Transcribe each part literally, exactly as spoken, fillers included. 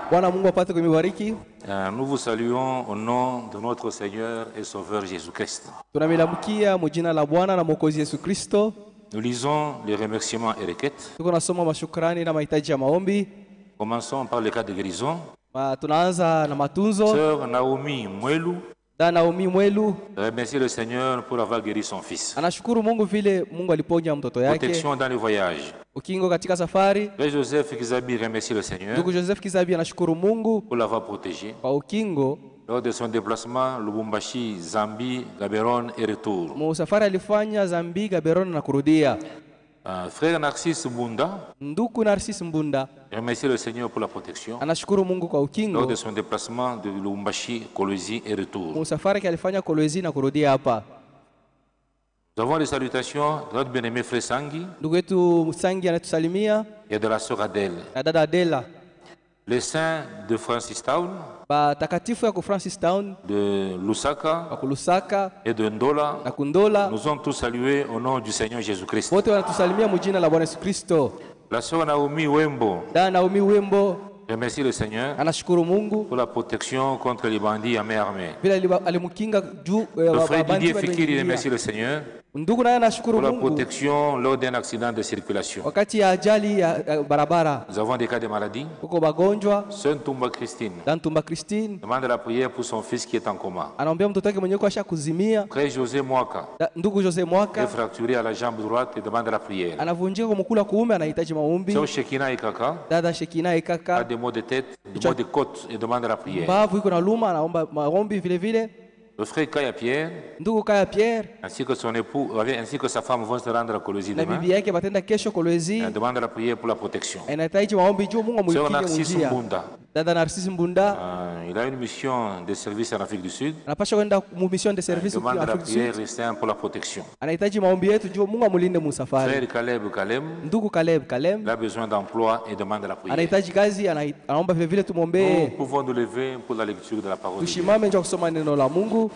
Bwana Mungu apate kumibariki. Euh, Nous vous saluons au nom de notre Seigneur et Sauveur Jésus-Christ. Tunamilamukia mujina la Bwana na Mwokozi Yesu Kristo. Nous lisons les remerciements et requêtes. Tuko nasoma mashukrani na mahitaji ya maombi. Commençons par le cas de guérison. Ma, tunaanza na matunzo. Sœur Naomi Mwelu Da Naomi Mwelu remercie le Seigneur pour avoir guéri son fils. anashukuru Mungu vile Mungu aliponya mtoto yake. Protection dans le voyage. Ukingo katika safari. Frère Joseph Kizabi remercie le Seigneur Ndugu Joseph Kizabi anashukuru Mungu pour l'avoir protégé kwa ukingo lors de son déplacement Lubumbashi, Zambie, Gaborone et retour. mu safari alifanya Zambia, Gaborone na kurudia. Euh, frère Narcisse Mbunda Ndugu Narcisse Mbunda remercie le Seigneur pour la protection anashukuru Mungu kwa lors ukingo de son déplacement de Lubumbashi, Kolwezi et retour. mu safari alifanya Kolwezi na kurudia hapa. Nous avons les salutations de notre bien-aimé frère Sangi Ndugu yetu Sangi anatusalimia et de la sœur Adèle. na dada Adela. Les saints de Francis Town, Batakatifu ya ku Francis Town, de Lusaka wa Lusaka et de Ndola na Kundola nous ont tous salués au nom du Seigneur Jésus-Christ. wote wanatusalimia mujina la Bwana Yesu Kristo. La sœur Naomi Wembo Da Naomi Wembo remercie le Seigneur anashukuru Mungu pour la protection contre les bandits à main armée. bila alimukinga juu Le frère Didier Fikiri remercie le Seigneur ndugu naye anashukuru pour la Mungu protection lors d'un accident de circulation. wakati ya ajali ya ya barabara. Nous avons des cas de maladie. Huko bagonjwa Sœur Tumba Christine Dan Tumba Christine demande la prière pour son fils qui est en coma. anaombea mtoto wake mwenyewe kasha kuzimia. Frère José Mwaka Da, ndugu Jose est Mwaka fracturé à la jambe droite et demande la prière. anavunjika kwa mkula kuume, anahitaji maombi. Sœur Shekina Ikaka Dada Shekina a Ikaka des maux de tête, des maux de côte et demande la prière. mbavu iko na luma, anaomba maombi vile vile. Le frère Kaya Pierre Ndugu Kaya Pierre ainsi que son époux, ainsi que sa femme vont se rendre à Kolwezi na demain. bibi yake batenda kesho Kolwezi, Elle demande la prière pour la protection. anahitaji maombi juu Mungu Sœur amwikie Narcisse munjia. Mbunda, Dada Narcisse Mbunda euh, il a une mission de service en Afrique du Sud. anapasha kwenda mu mission de Elle service demande kwa la Afrika prière Kusini. et saint pour la protection. Anahitaji maombi yetu juu Mungu amulinde mu safari. Frère Caleb Kalem, Ndugu Caleb il Kalem a besoin d'emploi et demande la prière. anahitaji kazi, anahi- anaomba vile vile Nous tumwombee. pouvons nous lever pour la lecture de la parole de Dieu. Tushimame nje kusoma neno la Mungu.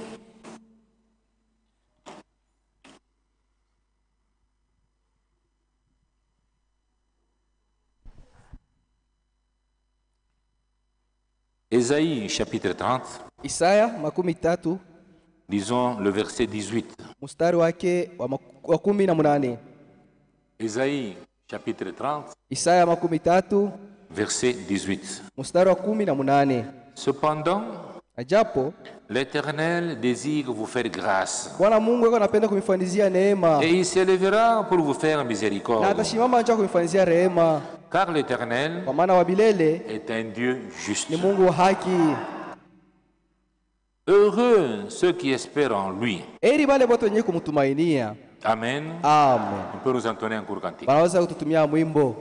Ésaïe chapitre trente, Isaya makumi tatu lisons le verset dix-huit. mstari wake wa mak- wa kumi na munane. Ésaïe chapitre trente, Isaya makumi tatu verset dix-huit. mstari wa kumi na munane. Cependant, Ajapo l'Éternel désire vous faire grâce, Bwana Mungu yako anapenda kumifanizia neema et il s'élèvera pour vous faire na miséricorde. atashimama nje kumifanizia rehema, Car l'Éternel kwa maana wa milele est un Dieu juste. ni Mungu wa haki. Heureux ceux qui espèrent en lui. Heri wale wote wenye kumtumainia. Amen. Amen. On peut nous entonner un court cantique. Wanaweza kututumia mwimbo.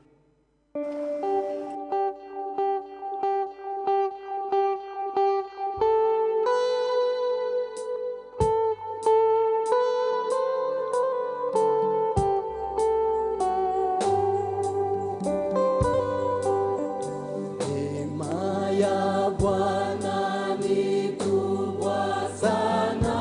Neema ya Bwana ni kubwa sana,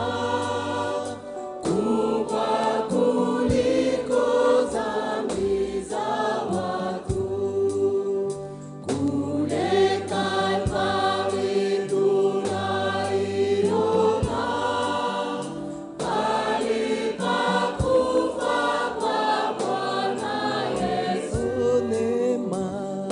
kubwa kuliko dhambi za watu. Kule Kalvari tunaiona pali pa kufa kwa Bwana Yesu. Neema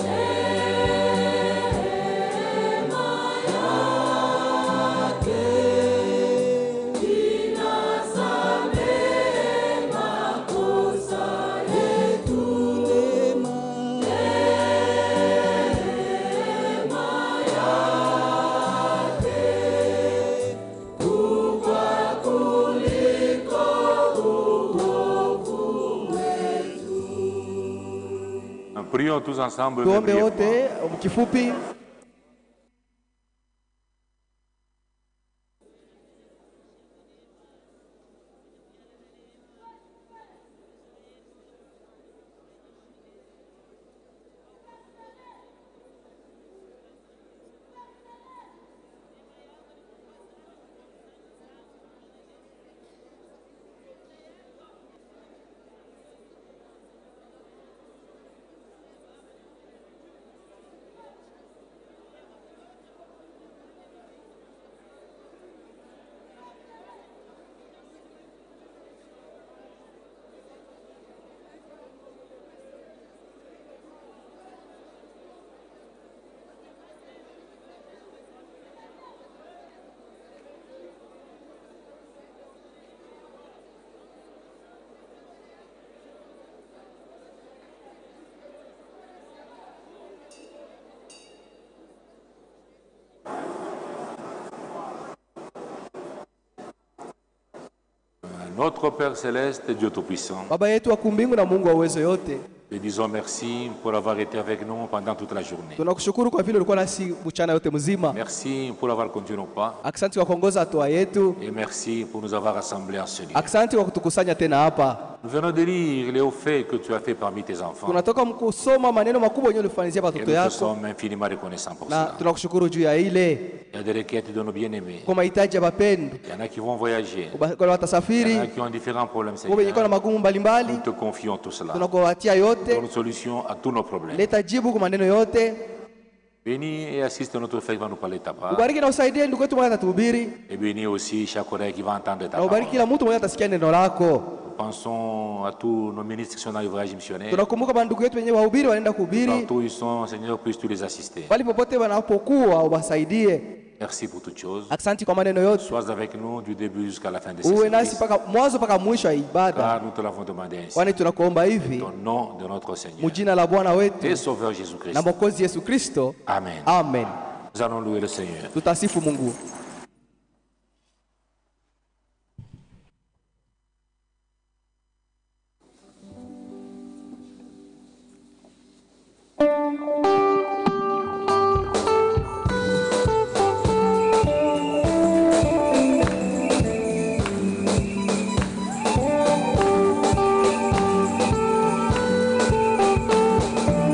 Prions tous ensemble. Tuombe mais wote brièvement. kifupi. Notre Père Céleste, Dieu Tout-Puissant, Baba yetu wa kumbingu na Mungu wa uwezo yote, te disons merci pour avoir été avec nous pendant toute la journée. tunakushukuru kwa vile ulikuwa nasi mchana yote mzima. Merci pour avoir conduit nos pas. Asante kwa kuongoza hatua yetu. Et merci pour nous avoir rassemblés en ce lieu. Asante kwa kutukusanya tena hapa. Nous venons de lire les hauts faits que tu as fait parmi tes enfants. Tunatoka kusoma maneno makubwa yenye ulifanyizia Et watoto nous te yako, sommes infiniment reconnaissants pour na cela. tunakushukuru juu ya ile Il y a des requêtes de nos bien-aimés. kwa mahitaji ya wapendo. Il y en a qui vont voyager. Kwa Il y en watasafiri, a qui ont différents problèmes, kwa wenye kwa na Seigneur. magumu mbalimbali, Nous te confions tout cela. tunakuwatia yote. Donne solution à tous nos problèmes. Leta jibu kwa maneno yote. Bénis et assiste notre frère qui va nous parler de ta parole. Ubariki na usaidie ndugu yetu mmoja atatuhubiri, Et bénis aussi chaque oreille qui va entendre ta na ubariki parole. kila mtu mmoja atasikia neno lako. Pensons à tous nos ministres qui sont dans les voyages missionnaires. Tunakumbuka bandugu yetu wenyewe wahubiri wanaenda kuhubiri, Partout où ils sont, Seigneur, puisses-tu les assister. bali popote wanapokuwa uwasaidie. Merci pour toutes choses. Asante kwa maneno yote, Sois avec nous du début jusqu'à la fin de ce uwe nasi service. paka mwanzo mpaka mwisho wa ibada, Car nous te l'avons demandé ainsi. kwani tunakuomba hivi Au nom de notre Seigneur mujina la Bwana et wetu Sauveur Jésus-Christ. na Mwokozi Yesu Kristo, Amen. amen. Nous allons louer le Seigneur. Tutasifu Mungu.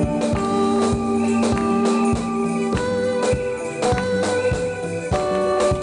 Thank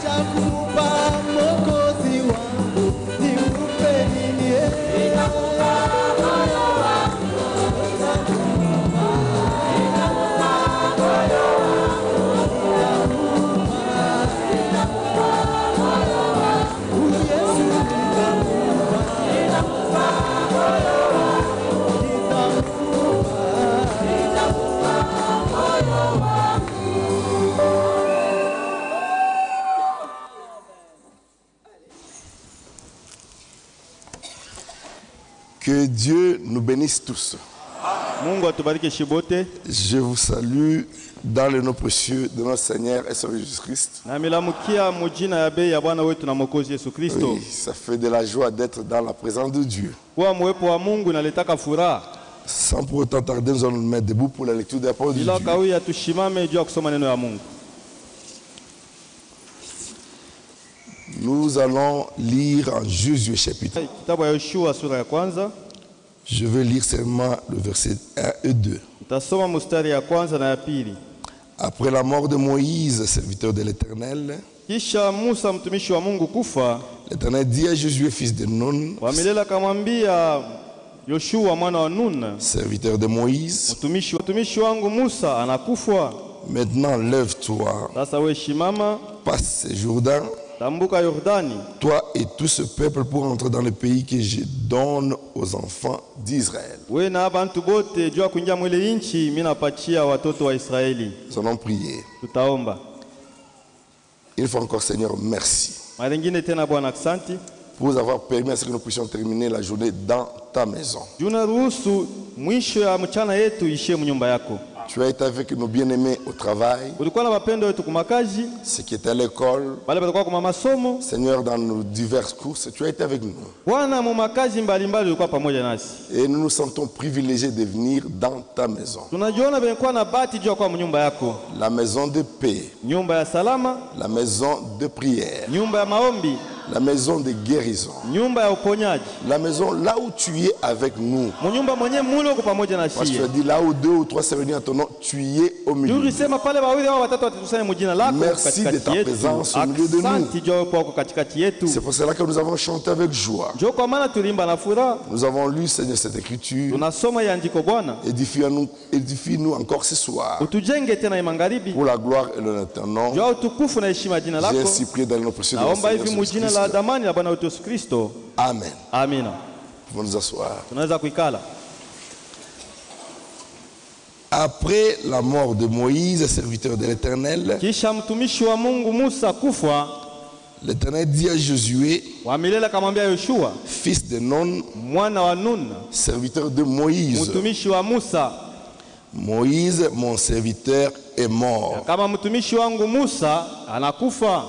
nitakupa Mwokozi wangu, nikupe nini? Nitakupa moyo wangu, nitakupa, nitakupa moyo wangu, nitakupa, nitakupa moyo wangu, Yesu nitakupa, nitakupa moyo wangu, nitakupa, nitakupa moyo wangu. Que Dieu nous bénisse tous. Mungu atubariki shibote. Je vous salue dans le nom précieux de notre Seigneur et Sauveur Jésus-Christ. Na milamukia mujina ya bei ya Bwana wetu na Mwokozi Yesu Kristo. Oui, ça fait de la joie d'être dans la présence de Dieu. Kwa mwepo wa Mungu inaletaka furaha. Sans pour autant tarder, nous allons nous mettre debout pour la lecture de la parole de Bila Dieu. kawia tushimame juu ya kusoma neno ya Mungu. Nous allons lire en Josué chapitre. Kitabu ya Yoshua sura ya kwanza. Je vais lire seulement le verset un et deux. Tasoma mustari ya kwanza na ya pili. Après la mort de Moïse, serviteur de l'Éternel, Kisha Musa mtumishi wa Mungu kufa, l'Éternel dit à Josué, fils de Nun, Wamilela akamwambia Yoshua mwana wa Nun, serviteur de Moïse, mtumishi mtumishi wangu Musa anakufa. maintenant lève-toi, Sasa we shimama, passe ce Jourdain, tambuka Yordani, toi et tout ce peuple pour entrer dans le pays que je donne aux enfants d'Israël. we na abantu bote juu ya kuingia mwile inchi mimi napatia watoto wa Israeli. Nous allons prier. Tutaomba. Une fois encore, Seigneur, merci Mara nyingine tena Bwana asante. pour nous avoir permis à ce que nous puissions terminer la journée dans ta maison. Juna ruhusu mwisho ya mchana yetu ishie mnyumba yako. Tu as été avec nos bien-aimés au travail, Ulikuwa na wapendo wetu kumakazi, ceux qui étaient à l'école. wale walikuwa kwa masomo. Seigneur, dans nos diverses courses, tu as été avec nous. Bwana mu makazi mbalimbali ulikuwa pamoja nasi. Et nous nous sentons privilégiés de venir dans ta maison. Tunajiona bemekuwa na bahati juu ya kwa mnyumba yako. La maison de paix, Nyumba ya salama, la maison de prière, nyumba ya maombi, la maison de guérison, nyumba ya uponyaji. la maison là où tu es avec nous. Mnyumba mwenye mule uko pamoja Parce que nasi. tu as dit là où deux ou trois se réunissent en ton nom, tu y es au milieu. Tulisema pale wawili au watatu watatusanya mjina lako Merci de katikati ta yetu. présence au milieu de nous. Asante juu kwa uko katikati yetu. C'est pour cela que nous avons chanté avec joie. Njoo kwa maana tulimba na furaha. Nous avons lu, Seigneur, cette écriture. Tunasoma ya andiko Bwana. Édifie-nous, édifie-nous encore ce soir. Utujenge tena ya magharibi. Pour la gloire et l'honneur de ton nom. Juu utukufu na heshima jina J'ai lako. ainsi prié dans le nom précieux de notre Naomba Seigneur hivi mjina la Jésus-Christ. damani la Bwana wetu Yesu Kristo. Amen. Amina. Pouvons nous asseoir. Tunaweza kuikala. Après la mort de Moïse, serviteur de l'Éternel, Kisha mtumishi wa Mungu Musa kufa, l'Éternel dit à Josué, wa milele akamwambia Yoshua fils de Nun, mwana wa Nun, serviteur de Moïse, mtumishi wa Musa, Moïse, mon serviteur, est mort. kama mtumishi wangu Musa anakufa.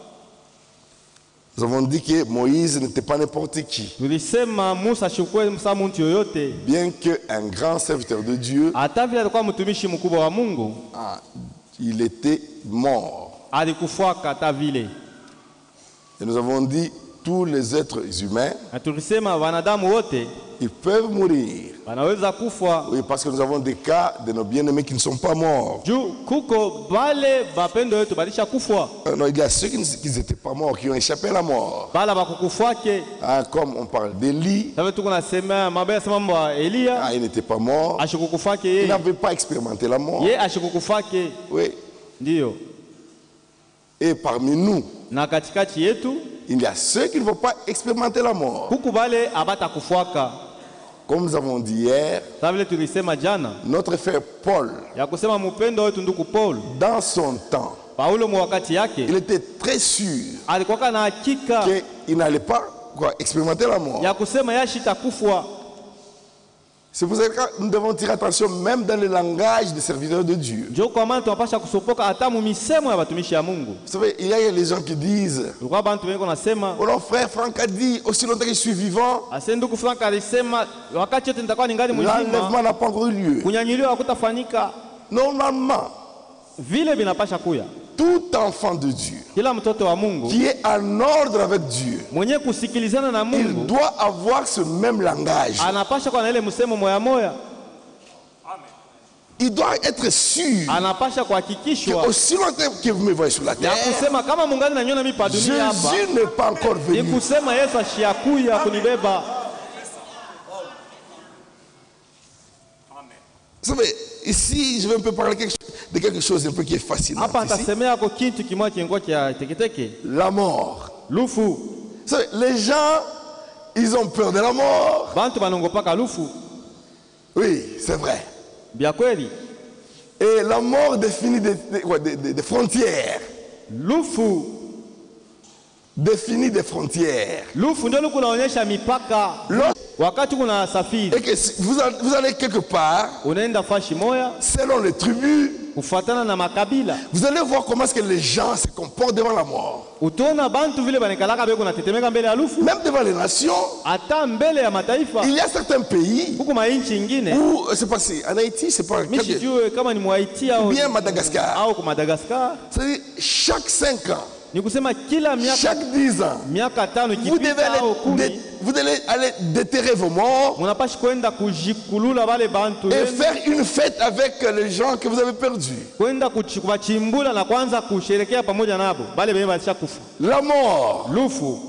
Nous avons dit que Moïse n'était pas n'importe qui. Tulisema Musa shukwe msa mtu yoyote, Bien qu'un grand serviteur de Dieu, hata vile alikuwa mtumishi mkubwa wa Mungu, ah, il était mort. alikufuaka hata vile. Et nous avons dit, tous les êtres humains, Na tulisema wanadamu wote ils peuvent mourir. wanaweza kufa. Oui, parce que nous avons des cas de nos bien-aimés qui ne sont pas morts. Juu kuko bale bapendo wetu balisha kufwa, Euh, non, il y a ceux qui n'étaient pas morts, qui ont échappé à la mort. bala bakukufwake. Ah, comme on parle d'Élie, Sasa tuko nasema mambo ya mambo ya Elia, ah, il n'était pas mort. ashikukufake Il yeye. n'avait pas expérimenté la mort. Ye ashikukufake Oui. ndio. Et parmi nous, Na katikati yetu il y a ceux qui ne vont pas expérimenter la mort. huku bale abata kufwaka. Comme nous avons dit hier, Sasa vile tulisema jana notre frère Paul, ya kusema mpendo wetu ndugu Paul, dans son temps, Paulo mu wakati yake il était très sûr alikuwa na hakika qu'il n'allait pas quoi, expérimenter la mort. ya kusema yashita kufwa. C'est pour ça que nous devons tirer attention même dans le langage des serviteurs de Dieu. Ndio kwa maana tunapasha kusopoka hata mu misemo ya watumishi ya Mungu. Vous savez, il y a les gens qui disent, Kwa bantu wengi wanasema oh non, frère Franck a dit, aussi longtemps que je suis vivant, ase ndugu Frank alisema wakati yote nitakuwa ningali mzima, l'enlèvement n'a pas encore eu lieu. kunyanyiliwa hakutafanyika. Normalement, Vile vinapasha kuya. tout enfant de Dieu Kila mtoto wa Mungu qui est en ordre avec Dieu, mwenye kusikilizana na il Mungu doit avoir ce même langage. anapasha kuwa na ile msemo moya moya. il doit être sûr anapasha que kuhakikishwa aussi longtemps que vous me voyez sur la ya terre, kusema kama mungali na nyona mi pa dunia hapa, Jésus n'est pas encore ni venu. kusema Yesu ashiakuya kunibeba. Vous savez, ici, je vais un peu parler quelque chose- de quelque chose un peu qui est fascinant. Hapa Ici, nitasemea ko kitu kimoja kingo cha teketeke, la mort. lufu. Vous savez, les gens, ils ont peur de la mort. Bantu banongopaka lufu, Oui, c'est vrai. bya kweli. Et la mort définit des, des- quoi, des- des- des frontières. Lufu, Définit des frontières. lufu ndio kunaonyesha mipaka. Lorsque- Wakati kuna Et safiri que si vous, allez, vous allez quelque part, unaenda fashi moya selon les tribus, kufuatana na makabila, vous allez voir comment est-ce que les gens se comportent devant la mort. utaona bantu vile banikalaka beko natetemeka mbele ya lufu, Même devant les nations, hata mbele ya mataifa. il y a certains pays Huku mainchi ingine où, c'est pas si, en Haïti, c'est pas mi sijue kama ni Mhaiti au bien Madagascar. au ku Madagascar, C'est-à-dire, chaque cinq ans, ni kusema kila miaka chaque dix ans, miaka tano vous devez ikipita au aller, kumi dé- vous devez aller déterrer vos morts munapashi kwenda kujikulula vale bantu et wenu, faire une fête avec les gens que vous avez perdus. kwenda kuchi- kuwachimbula na kwanza kusherekea pamoja nabo bale benye balishakufa. La mort. Lufu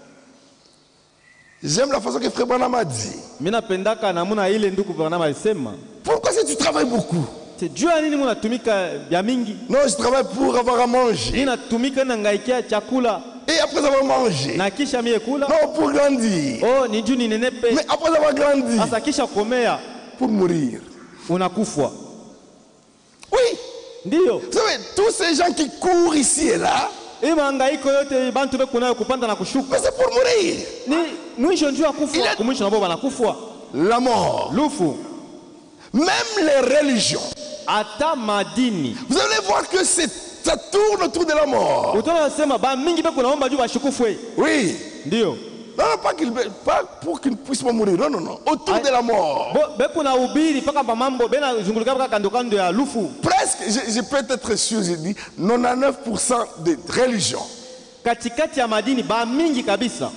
J'aime la façon que Frère Branham a dit. mimi napendaka namuna ile ndugu Branham alisema, Pourquoi est-ce que tu travailles beaucoup? c'est juu ya nini munatumika vya mingi? Non, je travaille pour avoir à manger. Mimi natumika na ngaikia chakula Et après avoir mangé, na kisha mie kula, non, pour grandir. oh ni juu ninenepe. Mais après avoir grandi, Sasa kisha komea pour mourir. unakufwa. Oui, Ndiyo vous savez, tous ces gens qui courent ici et là, hii mahangaiko yote bantu beku nayo kupanda na mais kushuka c'est pour mourir. ni mwisho njuu ya Ile- kufwa, kumwisho nabo banakufwa. La mort. Lufu Même les religions. hata madini Vous allez voir que c'est, ça tourne autour de la mort. utaona nasema ba mingi beku naomba juu bashukufwe. Oui. Ndiyo Non, non, pas, qu'il, pas pour qu'ils ne puissent pas mourir. Non, non, non. Autour Aïe. de la mort. Bo, beku na ubiri paka mambo bena zungulika paka kando kando ya lufu. Presque, je, je peux être sûr, j'ai dit, quatre-vingt-dix-neuf pour cent des religions. Katikati ya madini ba mingi kabisa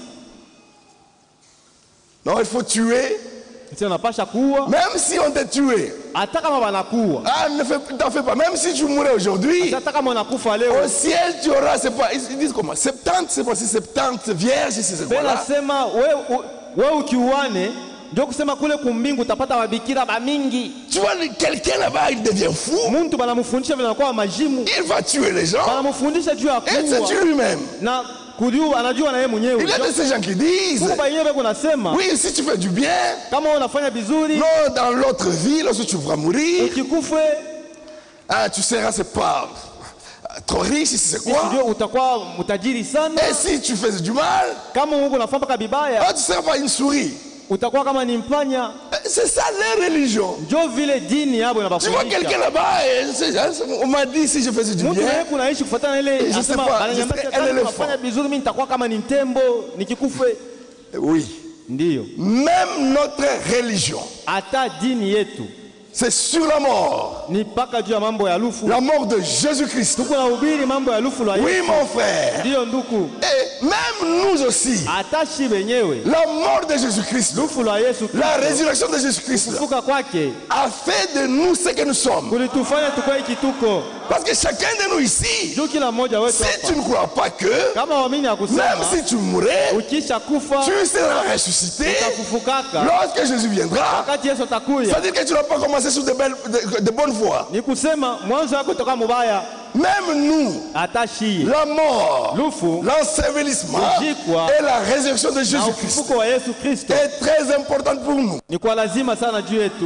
Non, il faut tuer. sio napasha kuua, Même si on t'a tué. hata kama banakuwa, Ah, ne fais, t'en fais pas. Même si tu mourais aujourd'hui, hata kama unakufa leo. au ciel, tu auras, c'est pas, ils disent comment? soixante-dix, c'est pas si soixante-dix vierges, si c'est quoi Bena là? sema we we ukiuane ndio kusema kule kumbingu utapata wabikira ba mingi. Tu vois, quelqu'un là-bas, il devient fou. Muntu banamufundisha vile anakuwa majimu, Il va tuer les gens. banamufundisha juu ya Et c'est kuua lui-même. na kujua, anajua na yeye mwenyewe. Il y a de ces gens qui disent, Huko wenyewe beko nasema oui, si tu fais du bien, kama unafanya vizuri non, dans l'autre vie, lorsque tu vas mourir, ukikufe ah, tu seras, c'est pas trop riche, si c'est quoi. ndio utakuwa mtajiri sana. Et si tu fais du mal, Kama uko unafanya paka bibaya ah, tu seras pas une souris. utakuwa kama ni mpanya. C'est ça les religions. Ndio vile dini yabo Tu vois inabafundisha. quelqu'un là-bas, et c'est- on m'a dit si je faisais du Mtu bien, naye kunaishi kufuatana na ile Je sais anasema pas, bananiambia je sais, kama elle est nafanya fort. vizuri mimi nitakuwa kama ni tembo nikikufe. oui, Ndiyo même notre religion, hata dini yetu c'est sur la mort, ni paka juu ya mambo ya lufu. la mort de Jésus-Christ. Tuko na ubiri mambo ya lufu la Oui, Yesu. mon frère. Ndiyo nduku, Et même nous aussi, hata shi wenyewe la mort de Jésus-Christ, lufu la Yesu la Kristo, résurrection de Jésus-Christ kufuka kwake a fait de nous ce que nous sommes. kulitufanya tukue kituko. Parce que chacun de nous ici, Juu kila mmoja wetu si tu hapa ne crois pas que, kama waamini ya même kusema si tu mourrais, ukisha kufa tu seras ressuscité utafufukaka lorsque Jésus viendra. wakati Yesu atakuya. C'est-à-dire que tu n'as pas commencé sur de, belles, de, de bonnes voies. Ni kusema mwanzo wako toka mubaya, Même nous, hata shi la mort, lufu l'ensevelissement Kujikwa. et la résurrection de na Jésus-Christ ufufuko wa Yesu Kristo est très importante pour nous. ni kwa lazima sana juu yetu.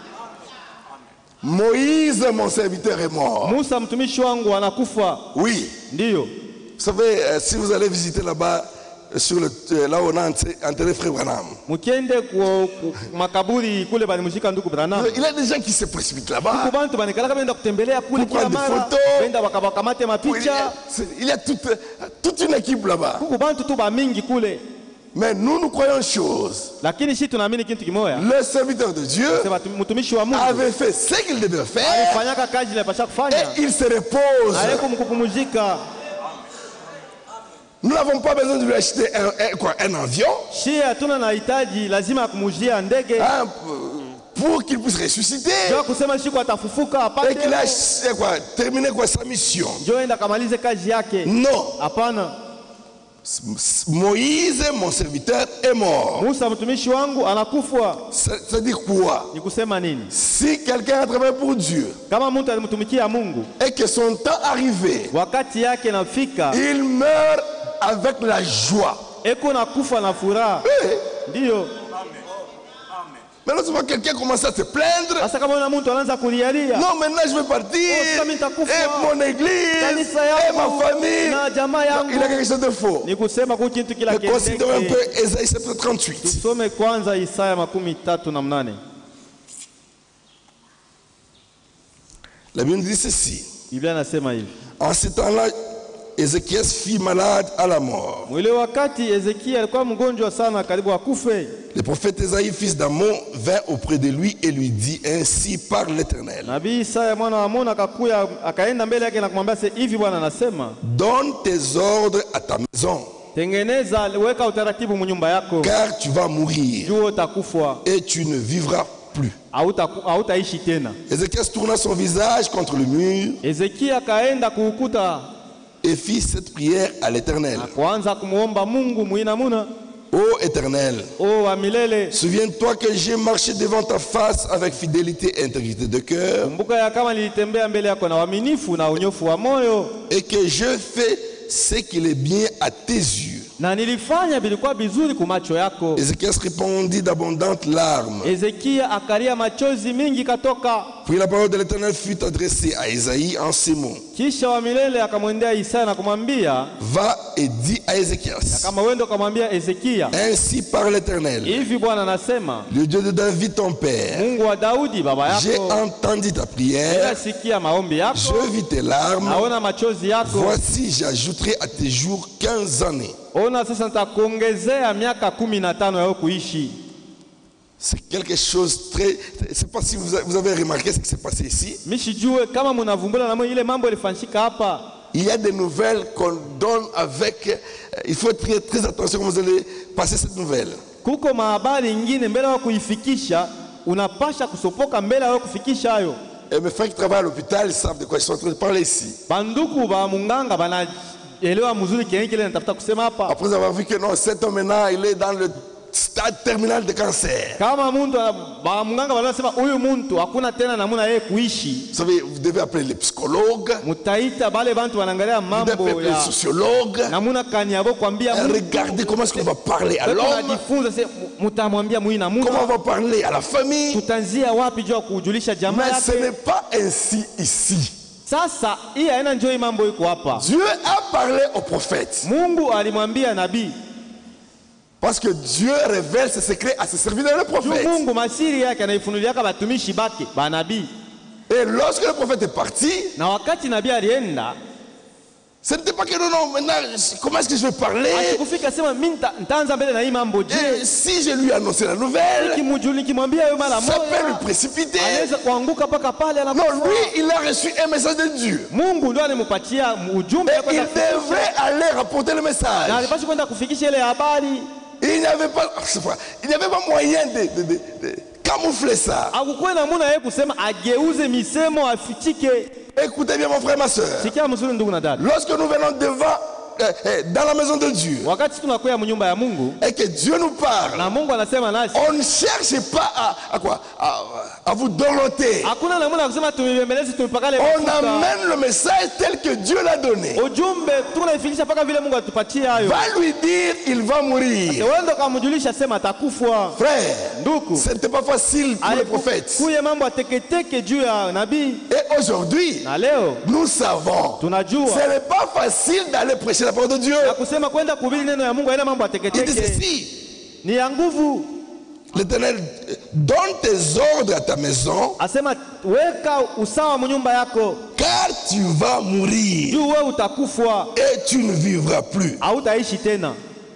Moïse, mon serviteur, est mort. Musa mtumishi wangu anakufa. Oui. Ndiyo Vous savez, euh, si vous allez visiter là-bas, euh, sur le, euh, là où on a enterré enterré Frère Branham, mukiende ku ku- makaburi kule balimushika ndugu Branham, il y a des gens qui se précipitent là-bas. huko bantu banikalaka benda kutembelea kule Pour kila prendre des mara, photos. benda wakabakamate Il y a, mapicha. c'est- il y a toute, toute une équipe là-bas. Huko bantu tu ba mingi kule, Mais nous, nous croyons une chose. lakini shi tunaamini kitu kimoya, Le serviteur de Dieu sema tu- mtumishi wa Mungu avait fait ce qu'il devait faire alifanyaka kazi ile pasha kufanya, et il se repose. haiko mkupumzika. Nous n'avons pas besoin de lui acheter un, un- quoi, un avion, Shi hatuna na hitaji lazima kumujia ndege hein, pour qu'il puisse ressusciter Ndio kusema siku atafufuka apate. et qu'il a c'est quoi, terminé quoi, sa mission. Ndio enda kamalize kazi yake. Non. Hapana. Moïse, mon serviteur, est mort. Musa mtumishi wangu anakufa. Ça, ça dit quoi? Ni kusema nini? Si quelqu'un a travaillé pour Dieu Kama mtu alimtumikia Mungu, et que son temps arrivé, wakati yake nafika, il meurt avec la joie. eko nakufa na furaha. Eh, Ndio. Maintenant, tu vois quelqu'un commence à se plaindre. Sasa kama una mtu anaanza kulialia, Non, maintenant je vais partir. Oh, sasa nitakufa. Et mon église, Kanisa et yangu, ma famille. na jamaa Non, yangu. il a quelque chose de faux. Ni kusema kwa kitu kila Mais considérons un kitu. peu Ésaïe chapitre trente-huit. Tusome kwanza Isaya makumi tatu na mnane. La Bible dit ceci. Biblia inasema hivi. En ce temps-là, Ézéchias fut malade à la mort. Mwile wakati Ezekia alikuwa mgonjwa sana karibu akufe. Le prophète Ésaïe, fils d'Amon, vint auprès de lui et lui dit, ainsi parle l'Éternel. Nabii Isaya mwana wa Amoni akakuya akaenda mbele yake na kumwambia se hivi Bwana anasema, Donne tes ordres à ta maison, tengeneza weka utaratibu mnyumba yako, car tu vas mourir juu utakufa et tu ne vivras plus. hautaishi tena. Ézéchias tourna son visage contre le mur Ezekia akaenda kuukuta et fit cette prière à l'Éternel. kuanza kumuomba Mungu muinamuna. Ô Éternel, O wa milele, souviens-toi que j'ai marché devant ta face avec fidélité et intégrité de cœur, kumbuka ya kama nilitembea mbele yako na uaminifu na unyofu wa moyo, et que je fais ce qu'il est bien à tes yeux. na nilifanya vilikuwa vizuri kumacho yako. Ézéchias répondit d'abondantes larmes. Ezekia akalia machozi mingi katoka. Puis la parole de l'Éternel fut adressée à Isaïe en ces mots. Kisha wa milele akamwendea Isaya na kumwambia, Va et dis à Ézéchias, kama wendo akamwambia Ezekia, ainsi parle l'Éternel, hivi Bwana anasema, le Dieu de David ton père. Mungu wa Daudi baba J'ai yako, entendu ta prière, ninasikia maombi yako, je vis tes larmes. naona machozi yako. Voici, j'ajouterai à tes jours quinze années. Ona sasa nitakuongezea miaka kumi na tano yao kuishi. C'est quelque chose très... Je ne sais pas si vous avez, vous avez remarqué ce qui s'est passé ici. Mishijue kama mnavumbula na ile mambo ilifanyika hapa. Il y a des nouvelles qu'on donne avec... euh, Il faut être très, très attention quand vous allez passer cette nouvelle. Kuko mahabari ingine mbele wa kuifikisha, unapasha kusopoka mbele wa kufikisha hayo. Et mes frères qui travaillent à l'hôpital, ils savent de quoi je suis en train de parler ici. Banduku ba munganga bana elewa mzuri kiasi kile natafuta kusema hapa. Après avoir vu que non, cet homme maintenant, il est dans le stade terminal de cancer. Kama muntu ba munganga wanasema huyu muntu hakuna tena namuna yeye kuishi. Vous savez, vous devez appeler les psychologues, Mutaita bale bantu wanaangalia vous devez mambo appeler les ya sociologues. namuna kani yabo kwambia Et mtu. regardez comment est-ce qu'on va parler à Sasa l'homme, tunajifunza sasa mutamwambia muina comment muna. on va parler à la famille. Tutanzia wapi juu ya kujulisha jamaa Mais ce yake. n'est pas ainsi ici. Sasa hii haina njoo mambo iko hapa. Dieu a parlé au prophète. Mungu alimwambia nabii. Parce que Dieu révèle ses secrets à ses serviteurs, le Juu prophète. Mungu masiri yake anaifunuliaka batumishi bake ba nabii. Et lorsque le prophète est parti, Na wakati nabii alienda, ce n'était pas que non, non, maintenant, comment est-ce que je vais parler? akifika sema mimi nita- nitaanza mbele na hii mambo Et je. si je lui annonçais la nouvelle, Kimujuli kimwambia yeye mara ça peut lui moja. précipiter. Anaweza kuanguka paka pale Non, anakufa. lui, il a reçu un message de Dieu. Mungu ndio alimpatia ujumbe Et il kwenda devrait aller rapporter le na message. alipaswa kwenda kufikisha ile habari. Il n'y avait pas, je sais pas, il n'y avait pas moyen de, de, de, de camoufler ça. Hakukuwa na muna yeye kusema ageuze misemo afichike. Écoutez bien mon frère, ma soeur. Sikia mzuri ndugu na dada. Lorsque nous venons devant, euh, euh, dans la maison de Dieu, Wakati tunakuya mnyumba ya Mungu et que Dieu nous parle, na Mungu anasema nasi, on ne cherche pas à, à quoi, à, à vous doloter. hakuna namna ya kusema tumebembeleze tumepakale On mafuta. amène le message tel que Dieu l'a donné. Ujumbe tunaifikisha paka vile Mungu atupatie hayo. Va lui dire, il va mourir. Wewe kamjulisha sema atakufa. Frère, Nduku. ce n'était pas facile pour le prophète. Kuye mambo ateketeke juu ya nabii. Et aujourd'hui, Na leo nous savons, tunajua ce n'est pas facile d'aller prêcher la parole de Dieu. na kusema kwenda kuhubiri neno ya Mungu haina mambo Il dit ateketeke. ceci, Ni ya nguvu. l'Éternel, donne tes ordres à ta maison, Asema weka usawa mnyumba yako. car tu vas mourir Juu wewe utakufa, et tu ne vivras plus. hautaishi tena.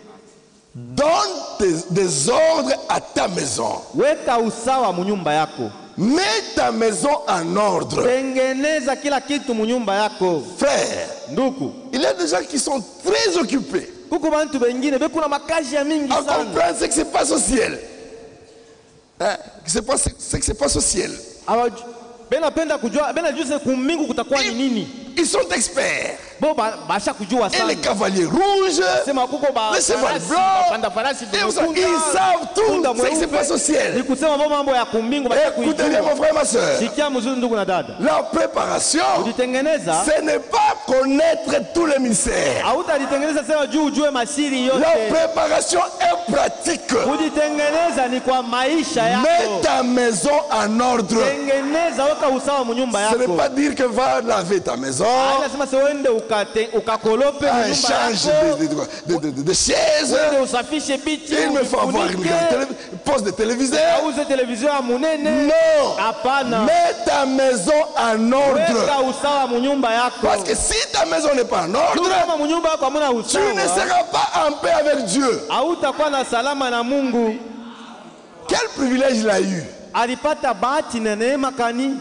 Donne tes- des ordres à ta maison. Weka usawa mnyumba yako. Mets ta maison en ordre. Tengeneza kila kitu mnyumba yako. Frère, Nduku. il y a des gens qui sont très occupés Kuko bantu bengine bekuna makazi ya mingi à sana. comprendre ce qui se passe au ciel. Hein, c'est pas, c'est que c'est pas au ciel. Hawaju- benapenda kujua benajua kumbingu kutakuwa ni nini. Ils sont experts. Bo ba- basha kujua Et sana. les cavaliers rouges, Sema kuko ba les chevaux farasi, blancs, bapanda farasi et vous savez, bekundu, ils savent tout punda ce qui se mweupe. passe au Ni ciel. kusema bo mambo ya kumbingu basha Écoutez bien, kuijua. mon frère, ma soeur. Sikia mzuri ndugu na dada. La préparation, Ujitengeneza, ce n'est pas connaître tous les mystères. hautajitengeneza sema juu ujue masiri La yote. préparation est pratique. Kujitengeneza ni kwa maisha Mets yako. ta maison en ordre. Tengeneza, weka usawa munyumba Ce n'est yako. pas dire que va laver ta maison, Anasema se uende ukate ukakolope un munyumba change yako. de, de, de, de, de chaise. Uende usafishe biti, Il me faut avoir une ufunike, grande télé- poste de téléviseur. auze televizio ya munene. Non. Hapana. Mets ta maison en ordre. Weka usawa munyumba yako. Parce que si ta maison n'est pas en ordre, Kama munyumba yako hamuna tu ne usawa, seras pas en paix avec Dieu. hautakuwa na salama na Mungu. Quel privilège il a eu. Alipata bahati na neema kani?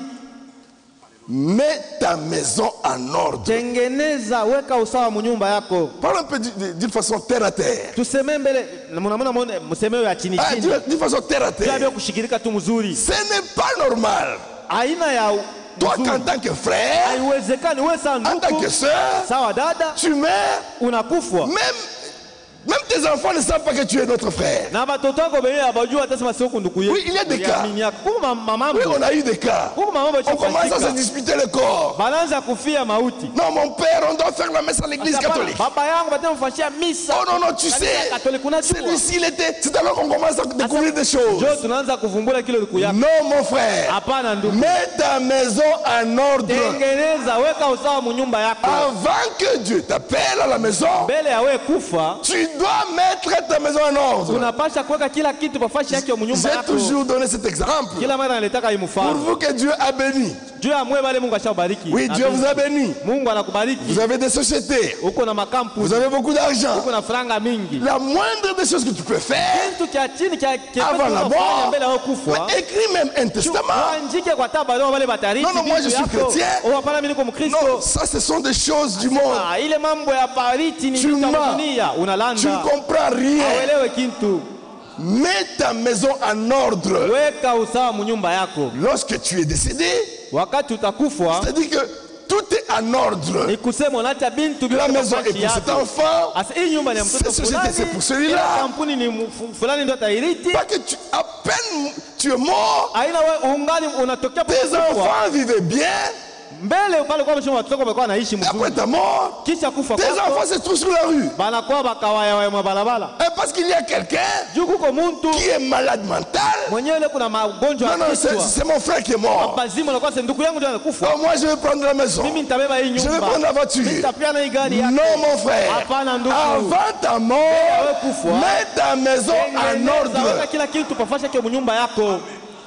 Mets ta maison en ordre. Tengeneza, weka usawa munyumba yako. Parle un peu d'une d'une façon terre à terre. Tuseme mbele, mnaona mone msemeo ya chini Ah, chini. d'une d'une façon terre à terre. Bila kushikirika tu mzuri. Ce n'est pas normal. Aina ya Toi, mzuri. en tant que frère, Haiwezekani wewe sana en tant que ndugu, soeur, sawa dada, tu meurs. unakufwa. Même, même tes enfants ne savent pas que tu es notre frère. Na watoto wako wenyewe hawajua hata sema sio kunduku yetu. Oui, il y a des cas. Kuma mama Oui, on a eu des cas. Kuma mama On commence à se disputer le corps. Banaanza kufia mauti. Non, mon père, on doit faire la messe à l'église Hapana, catholique. baba yangu batamfanyia misa. Oh non, non, tu Kanisa sais, Katoliki unajua. celui-ci, il était. C'est alors qu'on commence à découvrir des choses. Jo tunaanza kuvumbula kile liku yako. Non, mon frère. Hapana ndugu. Mets ta maison en ordre. Tengeneza, weka usawa munyumba yako. Avant que Dieu t'appelle à la maison, Mbele ya wewe kufa, tu dois mettre ta maison en ordre. unapasha kuweka kila kitu pafashi yake munyumba J'ai yako. toujours donné cet exemple. Kila mara nalitaka Pour imfano. vous que Dieu a béni. Juu ya mwe bale Mungu ashabariki. Oui, Dieu vous a béni. Mungu anakubariki. Vous avez des sociétés. Uko na Vous makampuni, avez beaucoup d'argent. uko na franga mingi. La moindre des choses que tu peux faire Kitu kia chini kia avant la mort, mbele ya kufa. mais écris même un testament. Andike kwa tabalo wale batariki. Non, non, moi, je suis chrétien. Oh, hapana mimi niko Mkristo. Non, ça ce sont des choses du monde. Ah, ile mambo ya bariti ni Tu vitu vya mens. dunia, Tu unalanda. ne comprends rien. Hauelewe kitu. Mets ta maison en ordre. Weka usawa munyumba yako. Lorsque tu es décédé, Wakati utakufa, c'est-à-dire que tout est en ordre. ni kusema unaacha bintu La vyote maison est mafashi pour cet yako. enfant. Asa hii nyumba ni ya mtoto Cette société, fulani. c'est pour celui-là. Ile kampuni ni mu- fu- fulani ndio atairiti. Pas que tu, à peine tu es mort, Aina wewe ungali unatokea tes kufa. enfants vivaient bien. Mbele pale kwa mshomo watoto wamekuwa wanaishi Et après mzuri. ta mort, Kisha kufa tes kwako, enfants se trouvent sur la rue. banakuwa bakawaya wa mabalabala. Et parce qu'il y a quelqu'un Juu kuko muntu qui est malade mental. mwenyewe ile kuna magonjwa Non, ya non, c'est kichwa. c'est mon frère qui est mort. Bazima unakuwa sema ndugu yangu ndio anakufa. Oh, moi, je vais prendre la maison. Mimi nitabeba hii Je vais nyumba. prendre la voiture. Mimi nitapia na hii gari yake. Non, mon frère. Hapana ndugu. Avant ta mort, kufa. mets ta maison en Tengeneza, weka ordre. kila kitu pafasha kwa nyumba yako.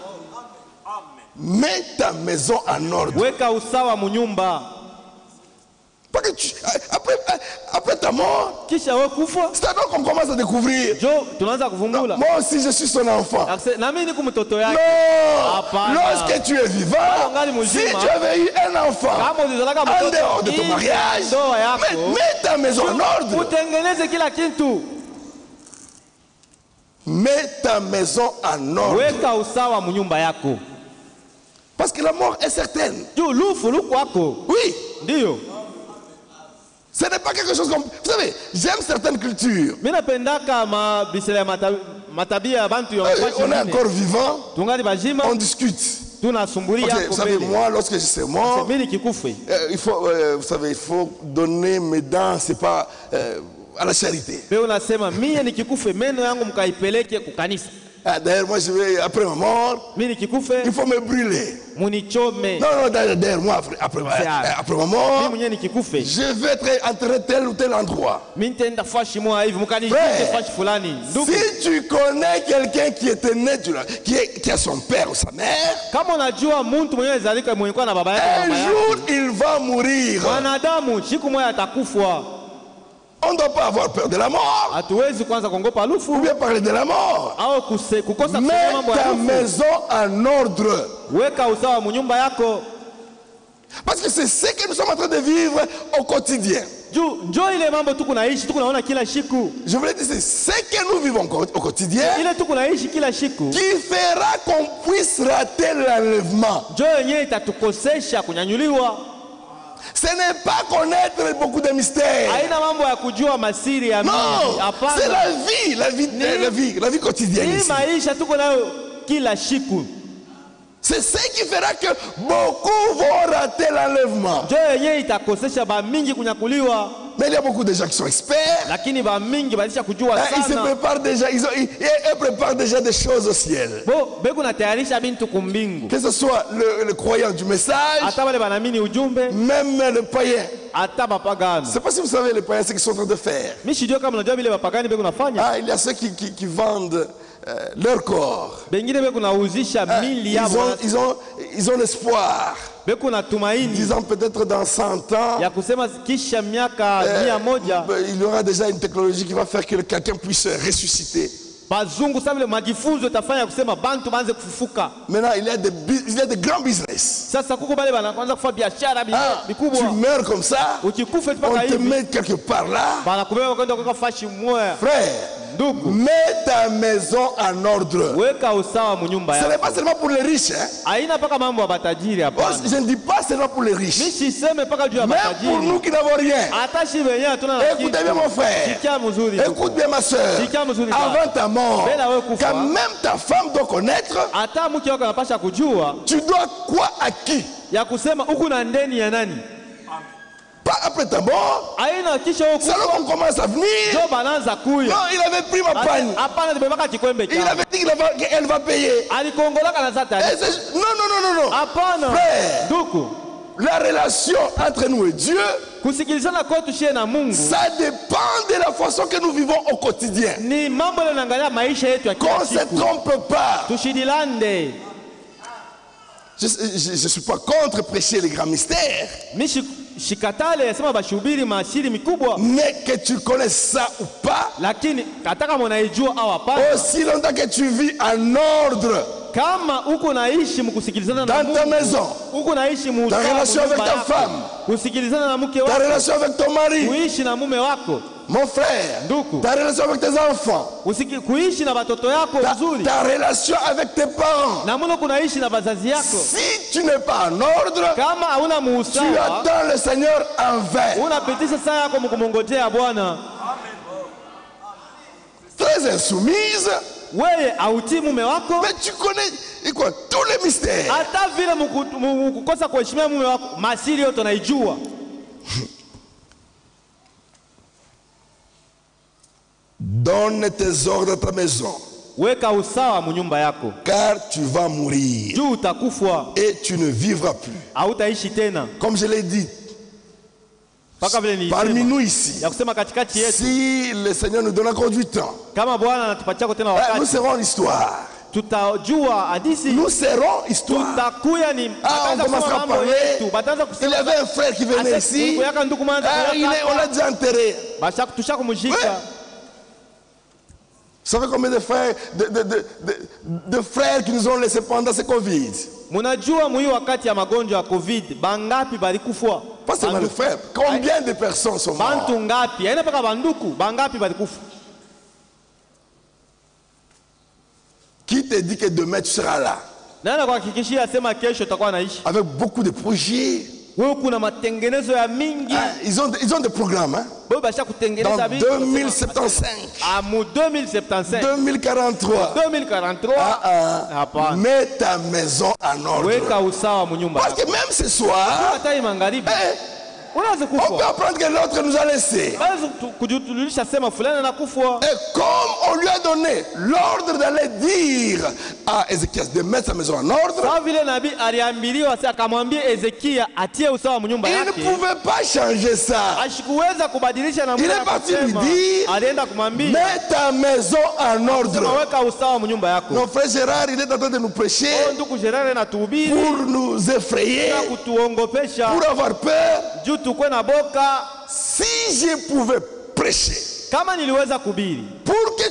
Mets ta maison en ordre. Weka usawa munyumba. Pas que tu, après, après ta mort, Kisha wewe kufa. c'est alors qu'on commence à découvrir. Jo tunaanza kuvumbula. Moi aussi, je suis son enfant. Akse- Na mimi niko mtoto yake. Non! Hapana. Lorsque tu es vivant, Ngali si mzima. tu avais eu un enfant Kama ulizalaka en mtoto dehors de ton nje mariage, ndoa mets, yako. mets ta maison en ordre. Utengeneze kila kitu. Mets ta maison en ordre. Weka usawa munyumba yako. Parce que la mort est certaine. Juu lufu luku wako. Oui, Ndio. ce n'est pas quelque chose comme... Vous savez, j'aime certaines cultures. Mimi napendaka mabisele ya mata- matabia ya bantu ya Euh, mafashi On est wengine. encore vivant, Tungali bajima on discute. tunasumbulia Ok, yako vous savez, mbele. moi, lorsque je serai mort, Mimi nikikufe. euh, il faut, euh, vous savez, il faut donner mes dents, c'est pas euh, à la charité. Wewe unasema mie nikikufe meno yangu mkaipeleke kukanisa. Ah, d'ailleurs, moi, je vais, après ma mort, Mimi nikikufe il faut me brûler. munichome. Non, non, d'ailleurs, d'ailleurs, moi, après, après, C'est euh, hard. après ma Mimi mort, mwenyewe nikikufe. je vais être enterré tel ou tel endroit. Mimi nitaenda fashi moja hivi mkanishike Frère, fashi fulani. Ndugu, si tu connais quelqu'un qui était né, du- qui, est, qui a son père ou sa mère, kama unajua mtu mwenyewe zalika mwenye kwa na baba yake na un mama yake. jour, il va mourir. Mwanadamu siku moja atakufa. On ne doit pas avoir peur de la mort, Hatuwezi kwanza kuogopa ou lufu bien parler de la mort. au kuse, kukosa kusema Mets mambo ya ta lufu. maison en ordre. Weka usawa munyumba yako. Parce que c'est ce que nous sommes en train de vivre au quotidien. Juu njoo ile mambo tu kunaishi tu kunaona kila siku. Je voulais dire, c'est ce que nous vivons au quotidien Ile tu kunaishi kila siku. qui fera qu'on puisse rater l'enlèvement. Njoo yenyewe itatukosesha kunyanyuliwa. Ce n'est pas connaître beaucoup de mystères. Haina mambo ya kujua masiri ya Non, Mungu. c'est Hapana. la vie, la vie, Ni- la vie, la vie quotidienne Hii ici. maisha tuko nayo kila siku. C'est ce qui fera que beaucoup vont rater l'enlèvement. Njoo yenyewe itakosesha ba mingi kunyakuliwa. Mais il y a beaucoup de gens qui sont experts. Lakini ba mingi balisha kujua Hein, ils se sana. préparent déjà, ils, ont, ils, ils préparent déjà des choses au ciel. Bo beku natayarisha bintu kumbingu. Que ce soit le, le croyant du message, Hata wale banamini ujumbe, même le païen. hata bapagani. Je ne sais pas si vous savez les païens, ce qu'ils sont en train de faire. Mimi sijui kama unajua vile bapagani beku nafanya. Ah, il y a ceux qui, qui, qui vendent euh, leur corps. Bengine beku nauzisha Ah, mili ils, yabo. ont, ils, ont, ils ont l'espoir, Beku na tumaini disant peut-être dans cent ans, ya kusema kisha miaka mia moja euh, il y aura déjà une technologie qui va faire que quelqu'un puisse ressusciter. bazungu sasa vile majifunzo tafanya kusema bantu banze kufufuka. Maintenant, il y a des, bu- il y a des grands business. Sasa kuko bale banaanza kufanya biashara bi- Ah, tu bikubwa. meurs comme ça, Ukikufa tu on paka te hivi met quelque part là. banakubeba kwenda kwa fashi moya. Frère, Ndugu, mets ta maison en ordre. weka usawa mu nyumba Ce n'est yako. pas seulement pour les riches. Hein. Haina paka mambo ya batajiri Oh, hapana. je ne dis pas seulement pour les riches. Mimi siseme paka juu ya Même pour batajiri. nous qui n'avons rien. Hata shi wenyewe hatuna na kitu. Écoutez bien mon frère. Sikia mzuri. ndugu. Écoute bien ma soeur. Sikia mzuri sana. Avant ta mort, Bela wewe kufa. quand même ta femme doit connaître, Hata mke wako anapasha kujua tu dois quoi à qui. ya kusema huku na ndeni ya nani. Pas après ta mort. Haina kisha huku. Salomon commence à venir. Ndio banaanza kuya. Non, il avait pris ma panne. Hapana tibebaka kikwembe Il cha. avait dit qu'il va- qu'elle va payer. Alikongolaka na Et Satani. c'est- non, non, non, non, non. Hapana. Frère. Ndugu, La relation entre nous et Dieu, kusikilizana kwetu shie na Mungu ça dépend de la façon que nous vivons au quotidien. ni mambo yanaangalia maisha yetu ya Qu'on kila ne se siku. trompe pas. Tushidilande. Je ne suis pas contre prêcher les grands mystères, Mimi shi- shikatale yasema bashubiri mashiri mikubwa, mais que tu connaisses ça ou pas, lakini kataka mnaijua au hapana, aussi longtemps que tu vis en ordre kama uko naishi mkusikilizana na dans ta Mungu, maison, uko naishi mu ta relation avec ta femme, kusikilizana na mke ta wako, relation avec ton mari, kuishi na mume wako, mon frère, Ndugu. ta relation avec tes enfants, Usiki, kuishi na watoto yako ta, vizuri, ta relation avec tes parents. na muno kunaishi na bazazi yako. Si tu n'es pas en ordre, Kama hauna tu muhusawa, attends le Seigneur en vain. unapitisha saa yako mkumongojea Bwana. Très insoumise, Wewe autii mume wako, mais tu connais et quoi, tous les mystères. hata vile muku- mu- mu- kukosa kuheshimia mume wako, masiri yote unaijua. Donne tes ordres à ta maison, Weka usawa mu nyumba yako, car tu vas mourir juu utakufa, et tu ne vivras plus. hautaishi tena. Comme je l'ai dit, Mpaka vile parmi nilisema nous ici, ya kusema katikati yetu, si le Seigneur nous donne encore du temps, kama Bwana anatupatia tena eh, nous wakati, serons l'histoire. tutajua hadisi, Nous serons histoire. tutakuya ni Ah, on bataanza commencera kusema à mambo parler. yetu, bataanza Il y kusema avait un frère qui venait Ase- ici. kuyaka ndugu manza Ah, il est- on l'a déjà enterré. basha tusha kumshika. Ouais. Vous savez combien de frères, de, de, de, de, de frères qui nous ont laissés pendant ce Covid? Munajua mwi wakati ya magonjwa ya COVID bangapi balikufa? Pas seulement les frères. Combien de personnes sont mortes? Bantu ngapi? Yaani paka banduku bangapi balikufa? Qui te dit que demain tu seras là? Nani kuhakikishia sema kesho utakuwa naishi? Avec beaucoup de projets. Wewe kuna matengenezo ya mingi. Ah, ils, ont, ils ont des programmes. Hein? Wewe basha kutengeneza Dans mingi. deux mille soixante-quinze, Ah, mu deux mille soixante-quinze, deux mille quarante-trois. deux mille quarante-trois. Ah, ah. Hapana. Mets ta maison en ordre. Weka usawa mu nyumba Parce yako. que même ce soir, Hata hii magharibi eh, unaweza on peut kufa. apprendre que l'autre nous a laissés. Basi kujitulisha sema fulani anakufa. Et comme on lui a donné l'ordre d'aller dire à Ézéchias de mettre sa maison en ordre, Sawa vile nabii aliambiliwa sasa akamwambia Ezekia atie usawa mu nyumba il ne yake. pouvait pas changer ça. Ashikuweza kubadilisha na Il est parti lui dire, alienda kumwambia mets ta maison en ordre. weka usawa mu nyumba yako. Mon frère Gérard, il est en train de nous prêcher Oh, ndugu Gerare na tuhubiri pour nous effrayer, na kutuongopesha pour avoir peur. juu tukwe na boka. Si je pouvais prêcher Kama niliweza kubiri pour que tu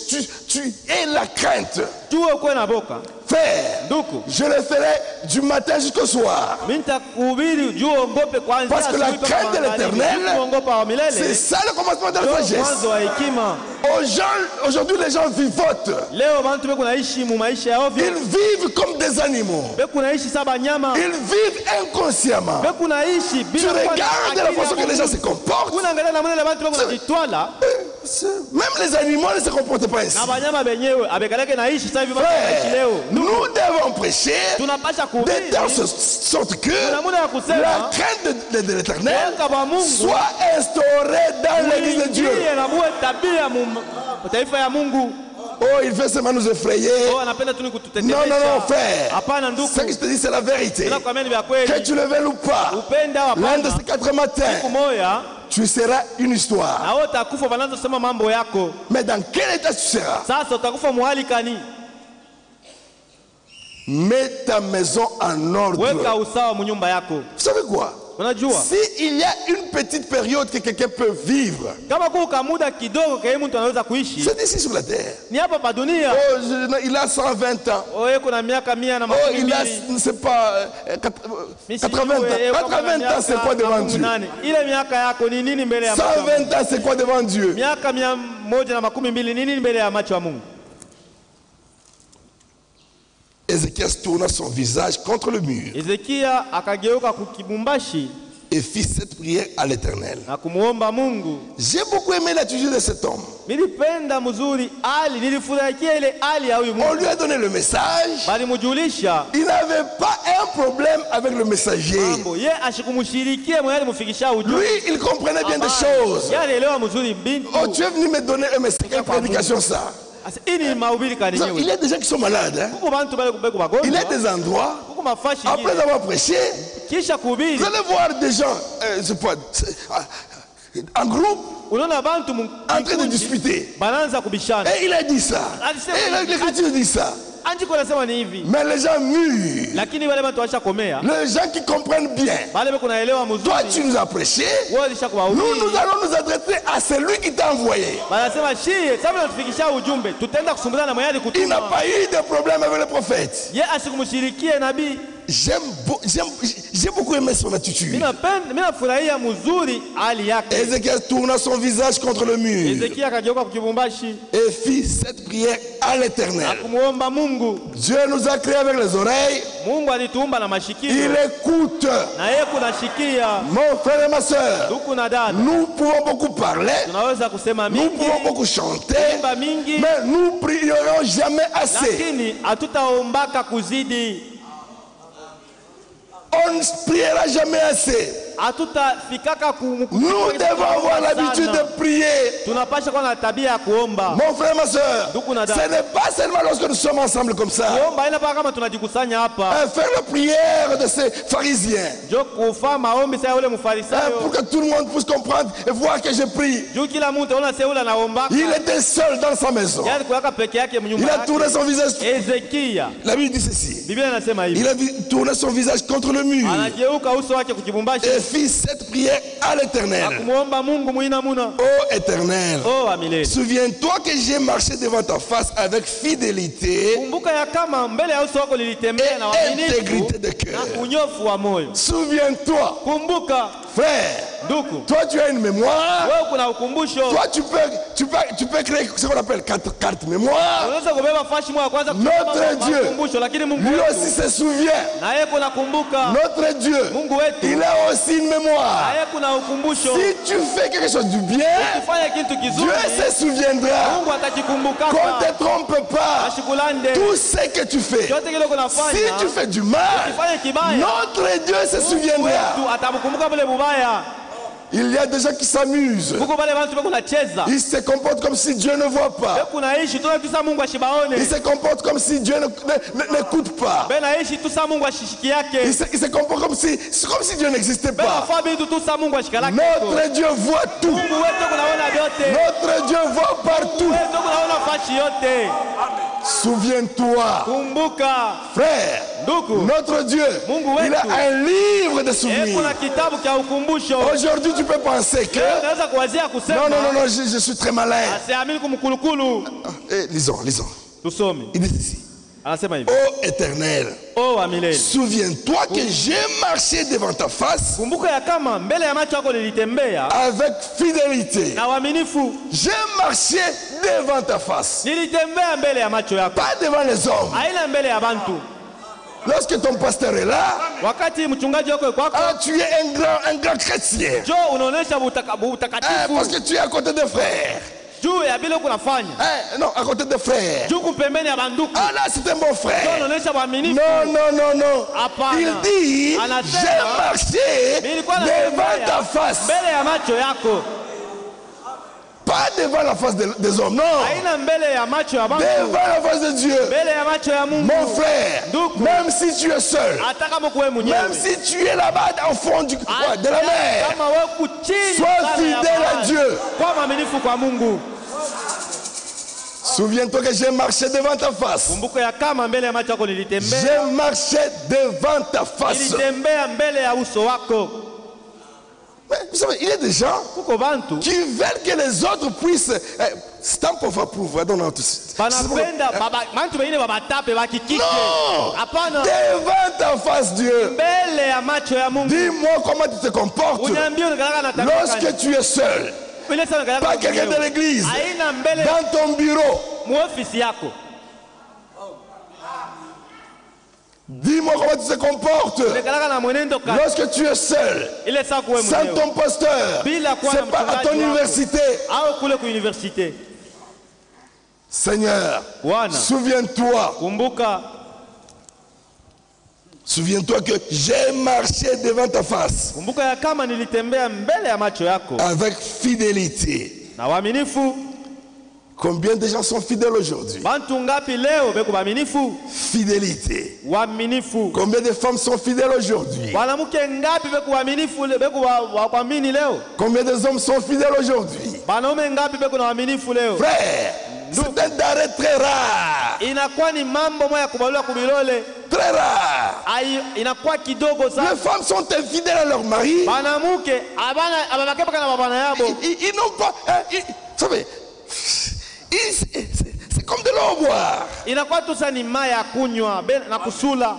tu, tu aies la crainte. Tuwe ukuwe na boka. Frère, Nduku. je le ferai du matin jusqu'au soir. Mimi nitakuhubiri juu uogope kwanza. Parce que la crainte de l'Éternel, c'est ça le commencement de la sagesse. Mwanzo wa hekima. Aux gens, aujourd'hui, les gens vivotent. Leo bantu beko naishi mu maisha ya ovyo. Ils vivent comme des animaux. Beko naishi saba nyama. Ils vivent inconsciemment. Beko naishi Tu bila regardes la façon que les gens se comportent. Unaangalia namna ile bantu beko najitwala. Même les animaux ne se comportent pas ainsi. Na banyama benyewe abekaleke naishi sasa hivi bako naishi leo. Nous devons prêcher Tunapasha de kuhubiri. telle sorte que Namna ya kusema la crainte de, de, de l'Éternel Mungu wa Mungu soit instaurée dans l'église de Dieu. Uingie na muwe tabia mu taifa ya Mungu. Oh, il fait seulement nous effrayer. Oh, anapenda tu Non, nikututetemesha. non, non, frère. Hapana ndugu. Ce que je te dis, c'est la vérité. Ninakwambia ni vya kweli. Que tu le veuilles ou pas, Upenda au l'un de hapana. ces quatre matins, Siku moja tu seras une histoire. na wewe utakufa banaanza kusema mambo yako. Mais dans quel état tu seras? Sasa utakufa muhali kani? Mets ta maison en ordre. Weka usawa mu nyumba yako. Vous savez quoi? Unajua? S'il y a une petite période que quelqu'un peut vivre, Kama kuka muda kidogo kwa mtu anaweza kuishi. c'est ici sur la terre. Ni hapa pa dunia. Oh, je- il a cent vingt ans. Oye kuna miaka mia na Oh, makumi il a, mbili. je ne sais pas, euh, quatre- euh, Mimi quatre-vingts sijui, eh, ans. kama na quatre-vingts ans, c'est miaka quoi devant makumi Dieu? nane. Ile miaka yako ni nini mbele ya macho ya cent Mungu? vingt ans, c'est quoi devant Dieu? Miaka mia moja na makumi mbili ni nini mbele ya macho ya Mungu? Ézéchias tourna son visage contre le mur Ezekia akageuka kukibumbashi et fit cette prière à l'Éternel. na kumuomba Mungu. J'ai beaucoup aimé l'attitude de cet homme. Nilipenda mzuri ali, nilifurahikia ile ali ya huyu On Mungu. lui a donné le message. Bali mujulisha Il n'avait pas un problème avec le messager. mambo ye ashikumushirikie mwenye alimufikisha ujumbe. Lui, il comprenait bien des choses. Ye alielewa mzuri bintu. Oh, tu es venu me donner un message. Quelle prédication ça? Asa ini mahubiri Il y kanyenyewe. a des gens qui sont malades. Hein? Kuko bantu bale kubeko Il y a bagonjwa. des endroits, Kuko mafashi après ngine. avoir prêché, Kisha kuhubiri. vous allez voir des gens, euh, je sais pas, c'est- ah, en groupe, Unaona bantu mu en train de discuter. bananza kubishana. Et il a dit ça. Alisema Et hivi. l'Écriture dit ça. Andiko nasema ni hivi. Mais les gens mûrs, Lakini wale bantu washakomea. les gens qui comprennent bien, Bale beko naelewa toi mzuri. tu nous as prêché, Wewe nous, ulishakuhubiri. nous allons nous adresser à celui qui t'a envoyé. Banasema shie, sababu natufikisha ujumbe. Tutaenda kusumbulana na mwenye Il n'a alikutuma. pas eu de problème avec le prophète. Ye asikumshirikie nabii. J'aime, beau- j'aime, j'ai beaucoup aimé son Mimi attitude. napenda, mimi nafurahia mzuri hali yake. Ézéchias tourna son visage contre le mur Ezekia akageuka kukibumbashi et fit cette prière à l'Éternel. akumuomba Mungu. Dieu nous a créés avec les oreilles, Mungu alituumba na il mashikio écoute. na yeye kunashikia. Mon frère et ma soeur, Ndugu na dada, nous pouvons beaucoup parler, tunaweza kusema nous mingi, pouvons beaucoup chanter, imba mingi, mais nous prierons jamais assez. lakini hatutaombaka kuzidi, On ne priera jamais assez. hatutafikaka ku. Nous devons avoir l'habitude de prier. Tunapasha kuwa na tabia ya kuomba. Mon frère, ma soeur, Ndugu na dada. ce n'est pas seulement lorsque nous sommes ensemble comme ça. Kuomba ina paka kama tunajikusanya hapa. Euh, faire la prière de ces pharisiens. Jo kufa maombi sasa ule Hein, mfarisayo. pour que tout le monde puisse comprendre et voir que je prie. Juu kila mtu aona sasa ule anaomba. Il était seul dans sa maison. Yaani kuweka peke yake Il mnyumba a tourné yake. son visage. Ezekia. La Bible dit ceci. Biblia inasema hivi. Il a vi- tourné son visage contre le mur Anageuka uso wake kukibumbashi. et fit cette prière à l'Éternel. Kumuomba Mungu muina muna. Ô Éternel, Oh amilele. souviens-toi que j'ai marché devant ta face avec fidélité, Kumbuka ya kama mbele ya uso wako nilitembea na Et uaminifu intégrité de cœur. na unyofu wa moyo. souviens-toi, Kumbuka frère, ndugu, toi tu as une mémoire, wewe kuna ukumbusho. toi tu peux, tu peux, tu peux créer ce qu'on appelle carte, carte mémoire. Unaweza kubeba fashi moja kwanza Notre kusoma Dieu. ukumbusho, lakini Mungu Lui wetu aussi se souvient. na yeye kuna kumbuka. Notre Dieu, Mungu wetu il a aussi une na mémoire. yeye kuna ukumbusho. Si tu fais quelque chose du bien, Ukifanya kitu Dieu kizuri, se souviendra. Mungu Qu'on atakikumbuka. ne te trompe pas. Ashikulande. Tout ce que tu fais, Yote kile si kunafanya, tu fais du mal, ukifanya kibaya, notre Dieu se Mungu souviendra. wetu atamkumbuka bule bubaya. Il y a des gens qui s'amusent. Huko pale watu beko nacheza. Ils se comportent comme si Dieu ne voit pas. Beko naishi tu tu sa Mungu ashibaone. Ils se comportent comme si Dieu ne- ne- ne- n'écoute pas. Beko naishi tu sa Mungu ashishiki Ils yake. se, ils se comportent comme si, c'est comme si Dieu n'existait Beko pas. fa bitu tu sa Mungu ashikalaki. Notre Dieu voit tout. Mungu wetu kunaona vyote. Notre Dieu voit partout. Wetu kunaona fashi yote. Souviens-toi, Kumbuka frère, ndugu, notre Dieu, Mungu il a wetu. un livre de Eh, souvenirs. kuna kitabu cha ukumbusho. Aujourd'hui, tu peux penser que... Leo unaweza kuwazia kusema Non, non, non, non, je, je suis très malin. asiamini kumkulukulu. Eh, lisons, lisons. Tusome. Il dit ici. Anasema hivi. Ô Éternel, Oh wa milele. souviens-toi que j'ai marché devant ta face Kumbuka ya kama mbele ya macho yako nilitembea avec fidélité. na uaminifu. J'ai marché devant ta face, Nilitembea mbele ya macho yako. pas devant les hommes. Haina mbele ya bantu. Lorsque ton pasteur est là, Wakati mchungaji wako yuko ah, hapo, tu es un grand, un grand chrétien. jo unaonesha butaka- Eh, butakatifu. parce que tu es à côté des frères. Juu ya bila kunafanya. Eh, non, à côté des frères. Juu kupembeni ya banduku. Ah là, c'est un bon Jo frère. unaonesha uaminifu. Non, non, non, non. Hapana. Il dit, Anasema, j'ai marché nilikuwa devant natembea ta face. mbele ya macho yako. Pas devant la face de- des hommes, non. Haina mbele ya macho ya bantu. Devant la face de Dieu. Mbele ya macho ya Mungu. Mon frère, Ndugu. même si tu es seul, Hata kama kuwe même mwenyewe. si tu es là-bas au fond du, ouais, de la mer, Kama wewe kuchini sois sana ya fidèle à bahari. Dieu. Kwa mwaminifu kwa Mungu. Souviens-toi que j'ai marché devant ta face. Kumbuka ya kama mbele ya macho yako nilitembea. J'ai marché devant ta face. Nilitembea mbele ya uso wako. Mais vous savez, il y a des gens Kuko bantu qui veulent que les autres puissent. Eh, stamp of approval. Non, non, tout- banapenda baba bantu wengine babatape bakikike. Non! Hapana. Devant ta face, Dieu. Mbele ya macho ya Mungu. Dis-moi comment tu te comportes Uniambie unakalaka na tabia gani? lorsque tu es seul. Ile sana unakalaka Pas na quelqu'un mwenyewe. de l'église. Haina mbele Dans ton bureau. muofisi yako. Dis-moi comment tu te comportes Unakalaka na mwenendo kani? lorsque tu es seul. Ile saa kuwe Sans mwenyewe. ton pasteur. Bila kuwa na C'est pas à mchungaji ton wako. université. Au kule ku universite. Seigneur, Bwana, souviens-toi. kumbuka Souviens-toi que j'ai marché devant ta face kumbuka ya kama nilitembea mbele ya macho yako avec fidélité. na uaminifu. Combien de gens sont fidèles aujourd'hui? Bantu ngapi leo beko baaminifu? Fidélité. Uaminifu. Combien de femmes sont fidèles aujourd'hui? Banamuke ngapi beko waaminifu beko wa kuamini leo? Combien de hommes sont fidèles aujourd'hui? Banaume ngapi beko na uaminifu leo? Frère, c'est un denrée très rare. Inakuwa ni mambo moya kubaliwa kubilole. Très rare. Ai inakuwa kidogo Les sana. femmes sont infidèles à leur mari. Banamuke abana ababake paka na babana yabo. Ils, ils- ils n'ont pas. Hein, ils- vous savez, ils- c'est c'est comme de l'eau à boire. Inakuwa tu sasa ni mai ya kunywa be- na kusula.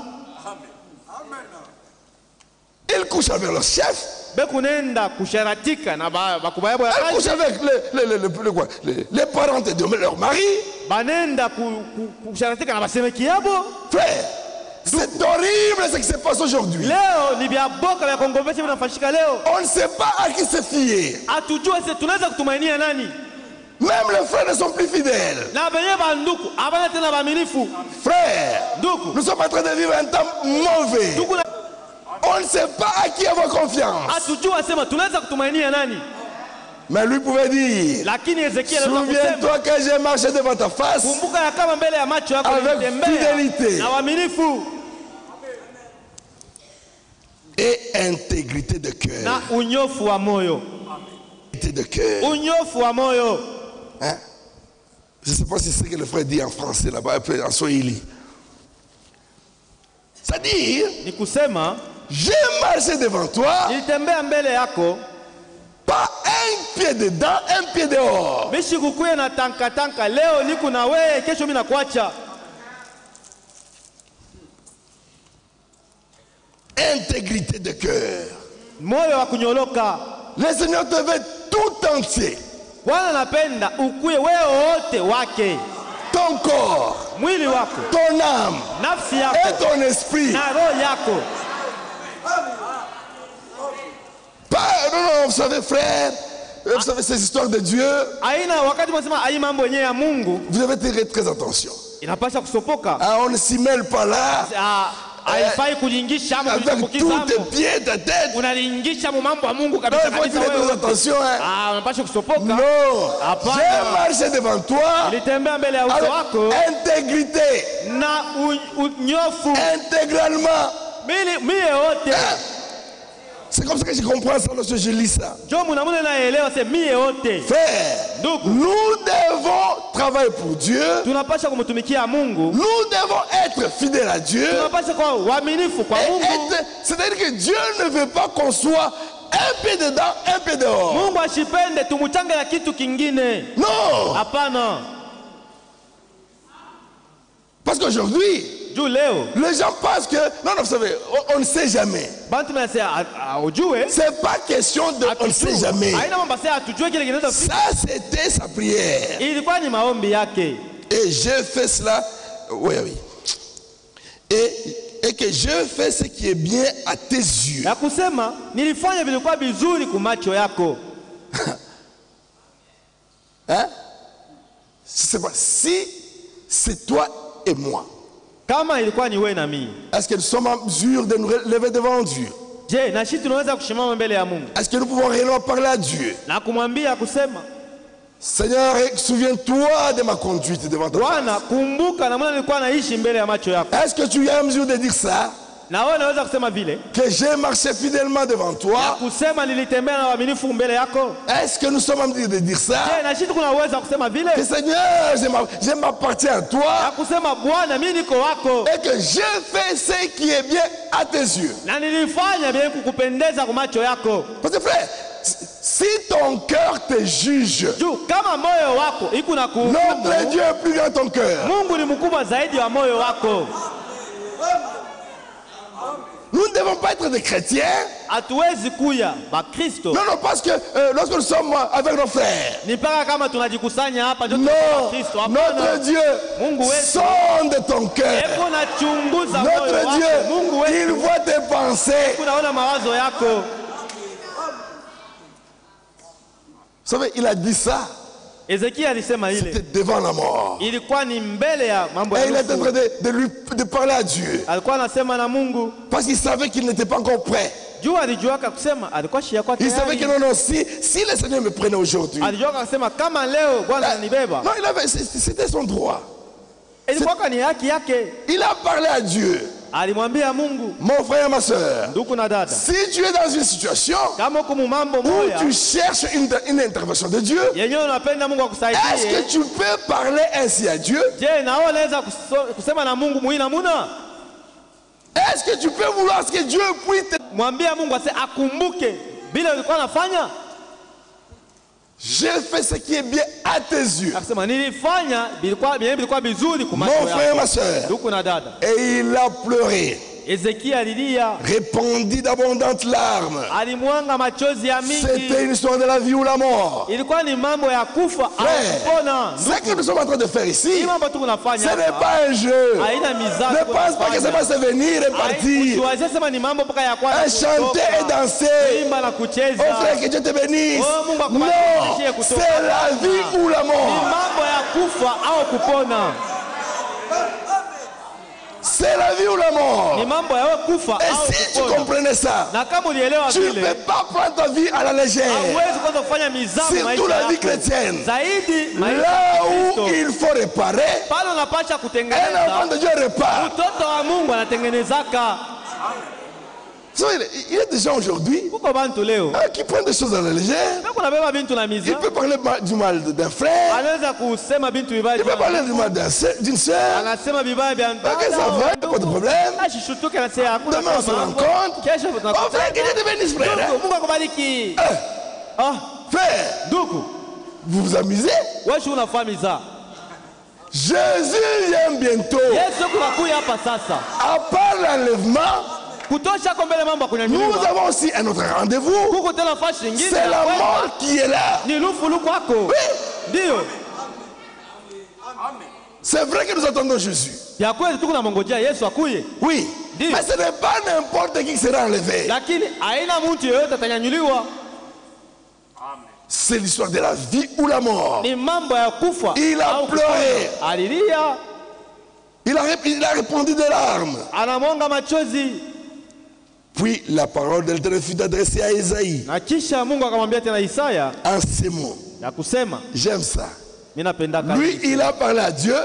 Ils couchent avec leur chef. Bekunenda kusharatika na ba- bakubwa yabo ya Ils couchent kazi. avec les, les, les, les- les- quoi, les- les parents de leur mari. Banenda ku- ku- kusharatika na basemeki yabo. Frère, c'est horrible ce qui se passe aujourd'hui. Leo ni vya boka vya kongomesha vinafanyika leo. On ne sait pas à qui se fier. Hatujue sisi tunaweza kutumainia nani. Même les frères ne sont plus fidèles. Na benye banduku abana tena baaminifu. Frère, Nduku. nous sommes en train de vivre un temps mauvais. Nduku na On ne sait pas à qui avoir confiance. hatujue sema tunaweza kutumainia nani. Mais lui pouvait dire, Lakini Ezekiel anaweza kusema souviens-toi que j'ai marché devant ta face kumbuka ya kama mbele ya macho yako Avec nilitembea fidélité. na uaminifu et intégrité de cœur. na unyofu wa moyo. Intégrité de cœur. Unyofu wa moyo. Hein? Je ne sais pas si c'est ce que le frère dit en français là-bas, un peu en swahili. C'est-à-dire, Ni kusema j'ai marché devant toi, nilitembea mbele yako pas un pied dedans, un pied dehors. mishikukuye na tanka tanka, leo niko na wewe, kesho mimi nakuacha. Intégrité de cœur. Moyo wa kunyoloka. Le Seigneur te veut tout entier. Bwana napenda ukuye wewe wote wake, Ton corps, mwili wako, ton âme nafsi et yako ton esprit. na roho yako. Pas, non, non, vous savez, frère, vous savez, ces histoires de Dieu, Aina wakati mwasema ai mambo yenyewe ya Mungu vous devez tirer très attention. inapasha kusopoka. Ah, on ne s'y mêle pas là. Ah, haifai kujiingisha ama Avec kujitumbukiza tous tes hapo. pieds, ta tête. Unajiingisha mu mambo ya Mungu Non, kabisa il faut kabisa tirer très wewe. attention. Hein. Ah, unapasha kusopoka. Non, Hapana. j'ai marché devant toi Nilitembea mbele ya uso avec wako intégrité, na u- unyofu intégralement. mili mie wote. C'est comme ça que je comprends ça lorsque je lis ça. Njo munamuna naelewa se mie yote. Frère, Ndugu. nous devons travailler pour Dieu. Tunapasha kumtumikia Mungu. Nous devons être fidèles à Dieu. Tunapasha kuwa waaminifu kwa Et Mungu. être- C'est-à-dire que Dieu ne veut pas qu'on soit un peu dedans, un peu dehors. Mungu ashipende tumuchange na kitu kingine. Non. Hapana. Parce qu'aujourd'hui, Juu leo les gens pensent que... Non, non, vous savez, on, on ne sait jamais. bantu menasema ujue C'est pas question de on ne sait jamais. haina mambo sasa atujue kile kinaweza kufika. Ça, c'était sa prière. Ilikuwa ni maombi yake. Et je fais cela... Oui, oui. Et, et que je fais ce qui est bien à tes yeux. Ya kusema nilifanya vilikuwa vizuri kumacho yako. Hein? C'est pas, si c'est toi et moi, Kama ilikuwa ni wewe na mimi. est-ce que nous sommes en mesure de nous lever devant Dieu? Je, na sisi tunaweza kushimama mbele ya Mungu Est-ce que nous pouvons réellement parler à Dieu? na kumwambia kusema, Seigneur, souviens-toi de ma conduite devant toi. Bwana, kumbuka namna nilikuwa naishi mbele ya macho yako. Est-ce que tu es en mesure de dire ça? Na wewe unaweza kusema vile? Que j'ai marché fidèlement devant Na toi? kusema nilitembea na uaminifu mbele yako? Est-ce que nous sommes en mesure de dire ça? Je, na sisi tunaweza kusema vile? Que Seigneur, je m'a- je m'appartiens à Na toi kusema Bwana, mimi niko wako et que je fais ce qui est bien à tes yeux. na nilifanya bien kukupendeza kwa macho yako. Parce que frère, si ton cœur te juge, Juu kama moyo wako iko na notre kuhukumu, Dieu est plus grand que ton cœur. Mungu ni mkubwa zaidi wa moyo wako. Nous ne devons pas être des chrétiens. Hatuwezi kuya Bakristo Non, non, parce que euh, lorsque nous sommes avec nos frères, ni mpaka kama tunajikusanya hapa ndio non, tunakuwa Kristo. notre Hapana, Dieu Mungu wetu. sonde ton cœur. hebu nachunguza moyo Notre wako. Mungu Dieu, il wetu, voit tes pensées. unaona mawazo yako. Vous savez, il a dit ça, Ezekia alisema c'était ile devant la mort. ilikuwa ni mbele ya mambo Et ya il est en Mungu. train de, de lui, de parler à Dieu. Alikuwa anasema na Mungu Parce qu'il savait qu'il n'était pas encore prêt. juu alijuaka kusema, alikuwa shia kwa Il savait que tayari. non, non, si, si le Seigneur me prenait aujourd'hui, Alijuaka kusema kama leo Bwana ananibeba, non, il avait, c'était son droit. ilikuwa ni haki yake. Il a parlé à Dieu. Alimwambia Mungu, Mon frère et ma soeur, ndugu na dada, si tu es dans une situation kama uko mambo où moya tu cherches une, une intervention de Dieu, yenyewe unapenda Mungu est-ce akusaidie, que tu peux parler ainsi à Dieu? je, na wewe unaweza kuso- kusema na Mungu muina muna? Est-ce que tu peux vouloir que Dieu puisse te... Mwambie Mungu ase akumbuke bila ulikuwa nafanya. J'ai fait ce qui est bien à tes yeux. Akasema nilifanya bilikuwa bien bilikuwa bizuri kwa Mon macho frère et yako. ma soeur. Ndugu na dada, Et il a pleuré, Ezekia alilia, répandit d'abondantes larmes. alimwanga machozi ya C'était mingi. une histoire de la vie ou la mort. Ilikuwa ni mambo ya kufa au Frère, kupona. ce que nous sommes en train de faire Hii ici, mambo tu ce unafanya n'est hapa pas un jeu. haina mizaa. Ne pense pas que ça va se venir et partir. Usiwazie sema ni mambo mpaka ya kwanza Un chanter et kutoka, danser. kuimba na kucheza. Oh frère, que Dieu te bénisse. Oh, Mungu akubariki, Non, ashie kutoka. c'est la vie ou la Ni mort. mambo ya kufa au kupona. C'est la vie ou la Ni mort. mambo ya wewe kufa Et au si tu kupona. comprenais ça, Na kama ulielewa tu ne vile, peux pas prendre ta vie à la légère. hauwezi kwanza kufanya mizamu Surtout maisha la vie yako. chrétienne. Zaidi maisha Là ya où Kristo. il faut réparer, Pale unapasha un enfant kutengeneza, de Dieu répare. mtoto wa Mungu anatengenezaka. Vous savez, il y a des gens aujourd'hui Kuko bantu leo hein, qui prennent des choses à la légère. na kunabeba bintu na Il miza, peut parler ma- du mal d'un frère, anaweza kusema bintu vibaya, il peut parler du mal d'un sœur- d'une sœur. anasema vibaya vya Ok, ça va, pas de problème. Ashishutuke na sema hakuna Demain on se kama rencontre. kesho Oh tunakutana. frère, que Dieu te bénisse, frère. Ndugu, Mungu akubariki. Eh, Ah, frère, ndugu, vous vous amusez? wewe shi unafanya miza. Jésus vient bientôt. Yesu kunakuya hapa sasa. À part l'enlèvement, Kutosha kwa mbele mambo nous kunyanyuliwa. avons aussi un autre rendez-vous. Kuko tena fashi nyingine. C'est la mort qui est là. Ni lufu luku wako. Oui, Ndio. c'est vrai que nous attendons Jésus. Ya kweli tuko na mongojea Yesu akuye. Oui, Dis. mais ce n'est pas n'importe qui qui sera enlevé. Lakini haina mtu yeyote atanyanyuliwa. C'est l'histoire de la vie ou la mort. Ni mambo ya kufa. Il a au pleuré. kupona. Alilia, Il a, rép- il a répandu des larmes. anamwanga machozi. Puis la parole de l'Éternel fut adressée à Isaïe Na kisha Mungu akamwambia tena Isaya en ces mots. ya kusema, J'aime ça. mimi napenda Lui, kazi. il a parlé à Dieu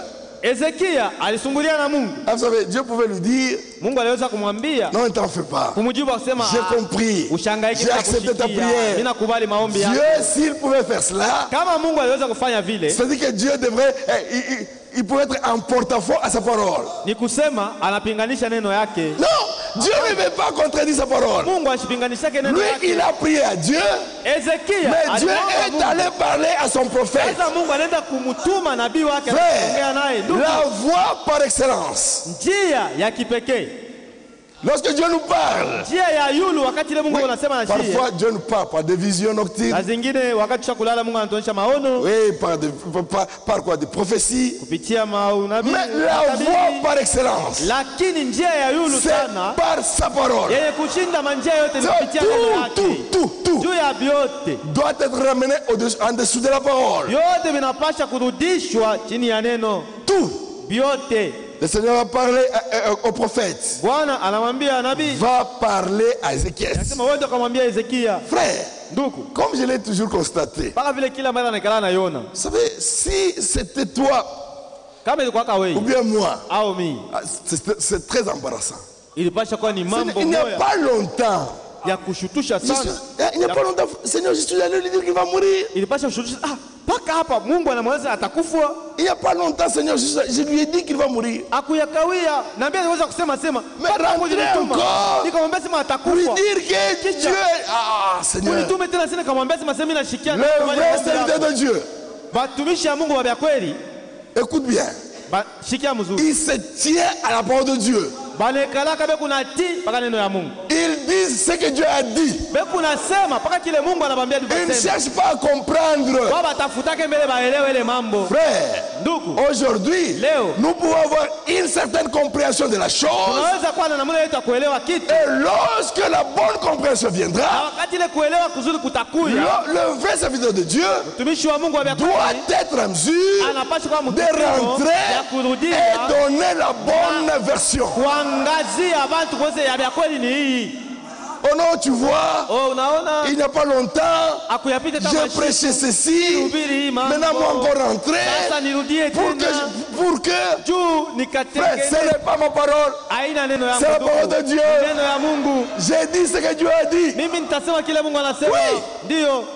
Ezekia alisumbulia na Mungu. Ah, vous savez, Dieu pouvait lui dire, Mungu aliweza kumwambia, non, ne t'en fais pas. kumjibu akisema, J'ai compris. ushangaike J'ai na accepté ta kushikia. prière. Mimi nakubali maombi yako. Dieu, s'il pouvait faire cela, Kama Mungu aliweza kufanya vile, c'est-à-dire que Dieu devrait, eh, il, il, il pourrait être en porte-à-faux à sa parole. ni kusema anapinganisha neno yake. Non, Dieu ne veut pas contredire sa parole. Mungu asipinganishake neno Lui, yake. il a prié à Dieu, Ezekia mais Dieu alimwomba est Mungu. allé parler à son prophète. Sasa Mungu anaenda kumtuma nabii wake Frère, anaongea naye. Ndugu, la voix par excellence. njia ya kipekee, Lorsque Dieu nous parle, njia ya yulu, wakati ile Mungu anasema na shie. parfois Dieu nous parle par des visions nocturnes, Na zingine wakati cha kulala Mungu anatuonyesha maono oui, par, des, par, par quoi, des prophéties. kupitia maunabii. Mais la voix par excellence, Lakini njia ya yulu c'est sana par sa parole. yenye kushinda manjia yote ni Ça, kupitia neno Tout, tout, yake. tout, tout Juu ya vyote doit être ramené au-dessus- en dessous de la parole. yote vinapasha kurudishwa chini ya neno. Tout. Vyote Le Seigneur a parlé à- à- au prophète, Bwana anamwambia nabii, va parler à Ézéchiel. sema wewe ndio kamwambia Ezekia. Frère, Ndugu, comme je l'ai toujours constaté, mpaka vile kila mara anakala na Yona, vous savez, si c'était toi kama ilikuwa kwa ou wewe bien moi, au mimi, ah, c'est c'est très embarrassant. ilipasha kuwa ni Ce mambo n'est- Il n'y a moya pas longtemps, ya kushutusha je suis- sana. il n'y a pas longtemps, Seigneur, je suis allé lui dire qu'il va mourir. Ilipasha kushutusha ah, mpaka hapa Mungu anamweleza atakufa. Il n'y a pas longtemps, Seigneur, je, suis- je lui ai dit qu'il va mourir. Akuyakawia na mbia aliweza kusema sema Mais mpaka rentrez kunituma. encore. Nikamwambia sema Lui atakufa. dire que Dieu est... Ah, Seigneur, Kunitume tena sina, nikamwambia sema sema mimi nashikia le vrai serviteur de Dieu, batumishi ya Mungu wa kweli, écoute bien, ba shikia mzuri. il se tient à la parole de Dieu. Banekala kabe kuna ti mpaka neno ya Mungu. Ils disent ce que Dieu a dit. Be kuna sema mpaka kile Mungu anabambia Ils ne dukasema. cherchent pas à comprendre. Baba tafutake mbele baelewe ile mambo. Frère, Ndugu, aujourd'hui, Léo. nous pouvons avoir une certaine compréhension de la chose. tunaweza kuwa na namna yetu ya kuelewa kitu. Et lorsque la bonne compréhension Na viendra, wakati ile kuelewa kuzuri kutakuya, le, le vrai serviteur de Dieu mtumishi wa Mungu wa doit kweli être en mesure anapaswa kuwa de mtumishi ya rentrer kurudia et donner la bonne version. kuangazia abantu kose ya vya kweli ni hii. Oh non, tu vois, Oh, unaona il n'y a pas longtemps, akuyapita j'ai kama prêché ceci, hubiri mambo. maintenant moi encore rentrer Sasa nirudie pour que, tena je- pour que, juu frère, ce nikatengene n'est pas ma parole, aina neno ya c'est la Mungu. parole de Dieu. Neno ya Mungu. J'ai dit ce que Dieu a dit. Mimi nitasema kile Mungu anasema. Oui. Ndio.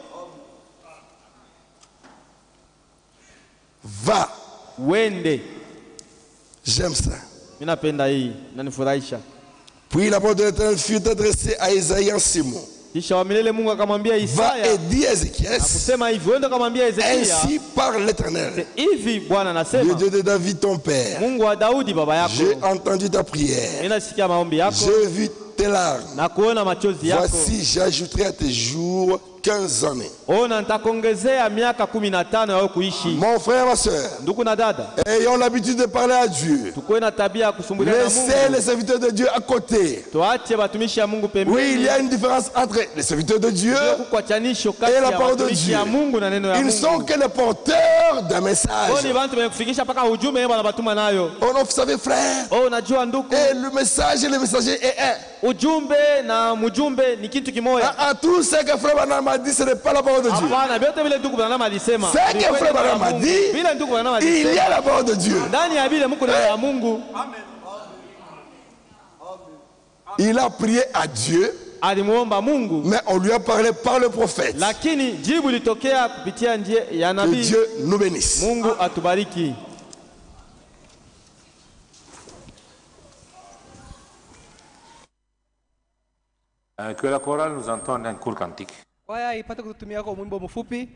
Va, Wende. j'aime ça. Mimi napenda hii, inanifurahisha. Puis la parole de l'Éternel fut adressée à Isaïe en ces mots. Kisha wa milele Mungu akamwambia Va Isaya et dis à Ézéchias, kusema hivi, wende akamwambia Ezekia, ainsi parle l'Éternel, hivi Bwana le anasema, Dieu de David ton père. Mungu wa Daudi baba yako, J'ai entendu ta prière, mimi nasikia maombi yako j'ai vu tes larmes. na kuona machozi yako. Voici, j'ajouterai à tes jours quinze années. Ona nitakuongezea miaka kumi na tano ya wewe kuishi. Mon frère, ma soeur, Ndugu na dada, ayons l'habitude de parler à Dieu. tukuwe na tabia ya kusumbulia na Laissez les Mungu. serviteurs de Dieu à côté. Tuache batumishi ya Mungu Oui, il pembeni. y a une différence entre les serviteurs de Dieu. Kukwachanisho kati Et la ya parole de watumishi Dieu. ya Mungu na neno ya Ils ne sont Mungu. que les porteurs d'un Oni message. bantu bekufikisha paka ujumbe yeye banabatuma nayo. Oh non, vous savez, frère, Oh, unajua ndugu, et le message et le messager est un. ujumbe na mjumbe ni kitu kimoja. À, à tout ce que frère Branham a dit, ce n'est pas la parole de Dieu. Hapana, vyote vile ndugu Branham alisema. Ce que ni kweli frère neno la Branham a Mungu. dit, Vile ndugu Branham il y alisema. a la parole de Dieu. Ndani ya Biblia Mungu neno la Mungu. Il a prié à Dieu, Alimuomba Mungu, mais on lui a parlé par le prophète. lakini jibu litokea kupitia njia ya Que nabii. Dieu nous bénisse. Mungu atubariki. Euh, Que la chorale nous entende un court cantique. Kwaya ipate kututumia kwa mwimbo mfupi.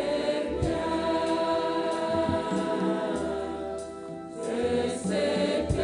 C'est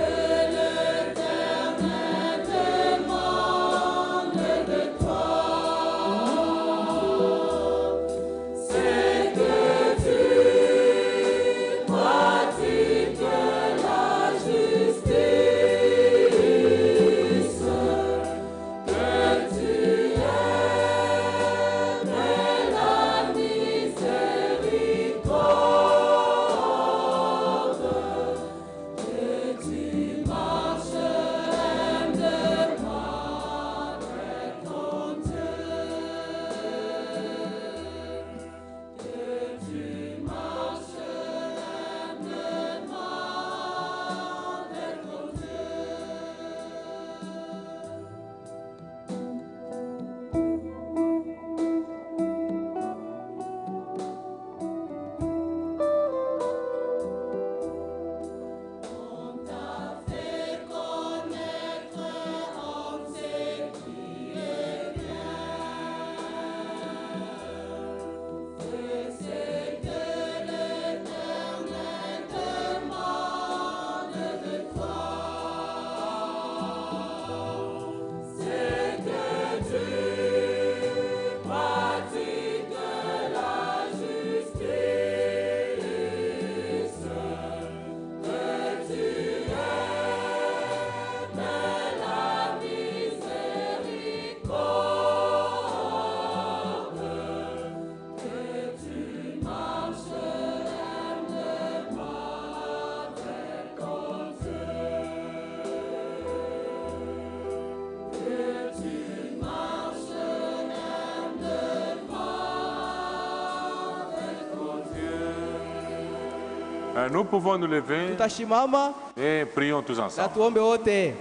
Euh, Nous pouvons nous lever tutashimama et prions tous na ensemble. tuombe wote.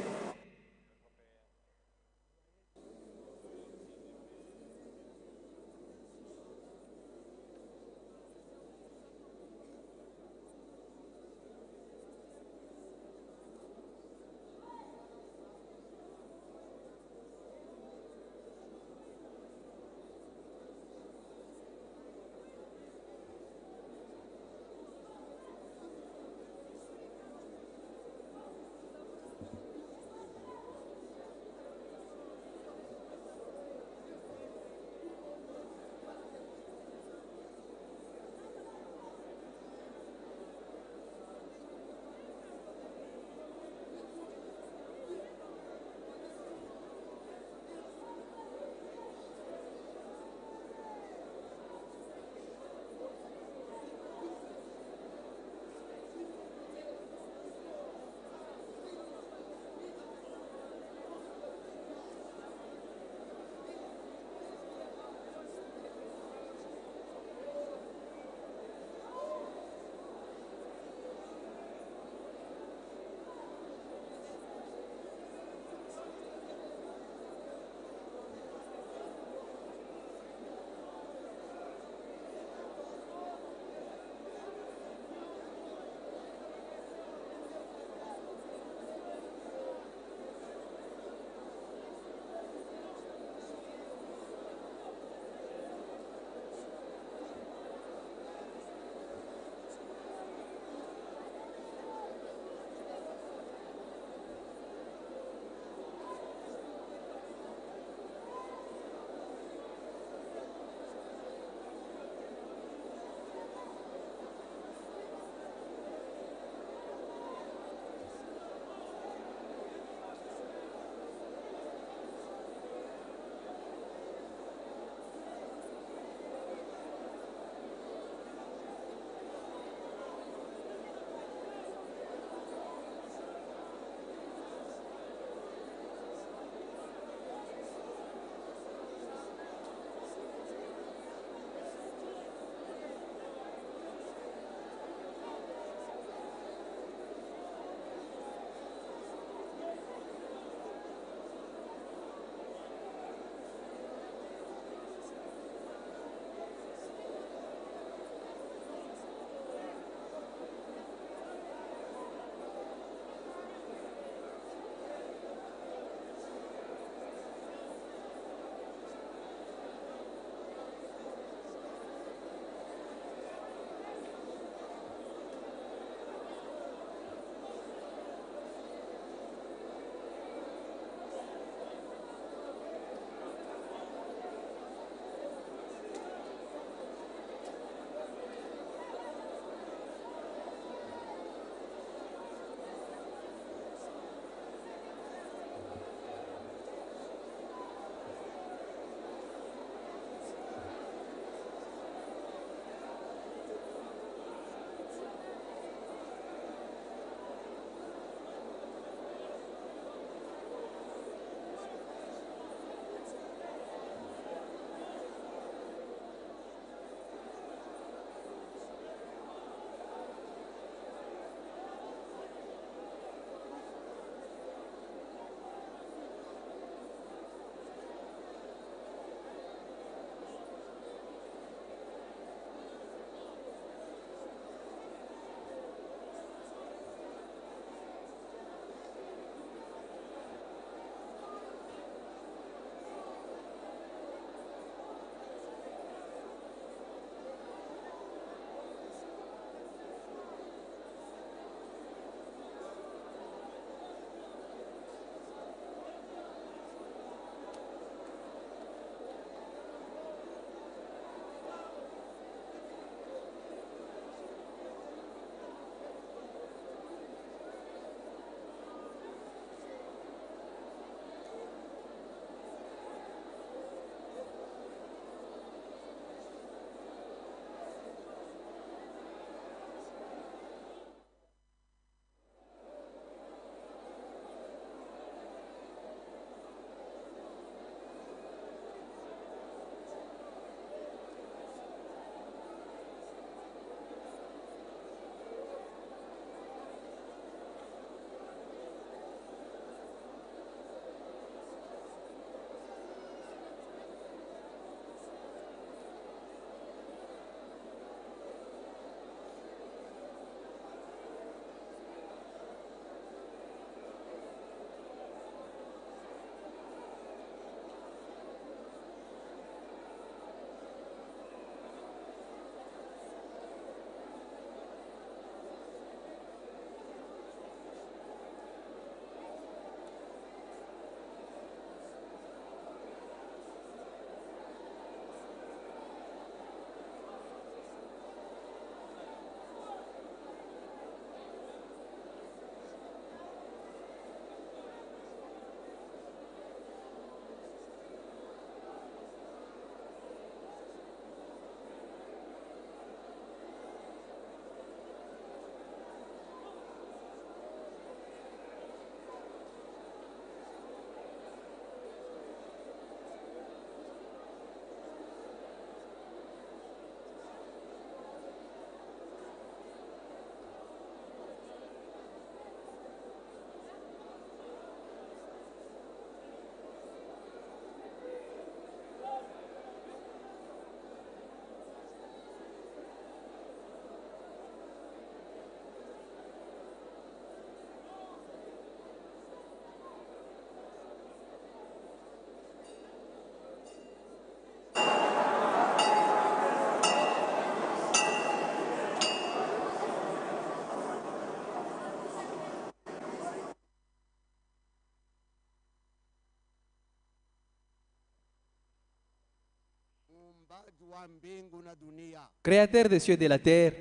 muumbaji wa mbingu na dunia, Créateur des cieux et de la terre,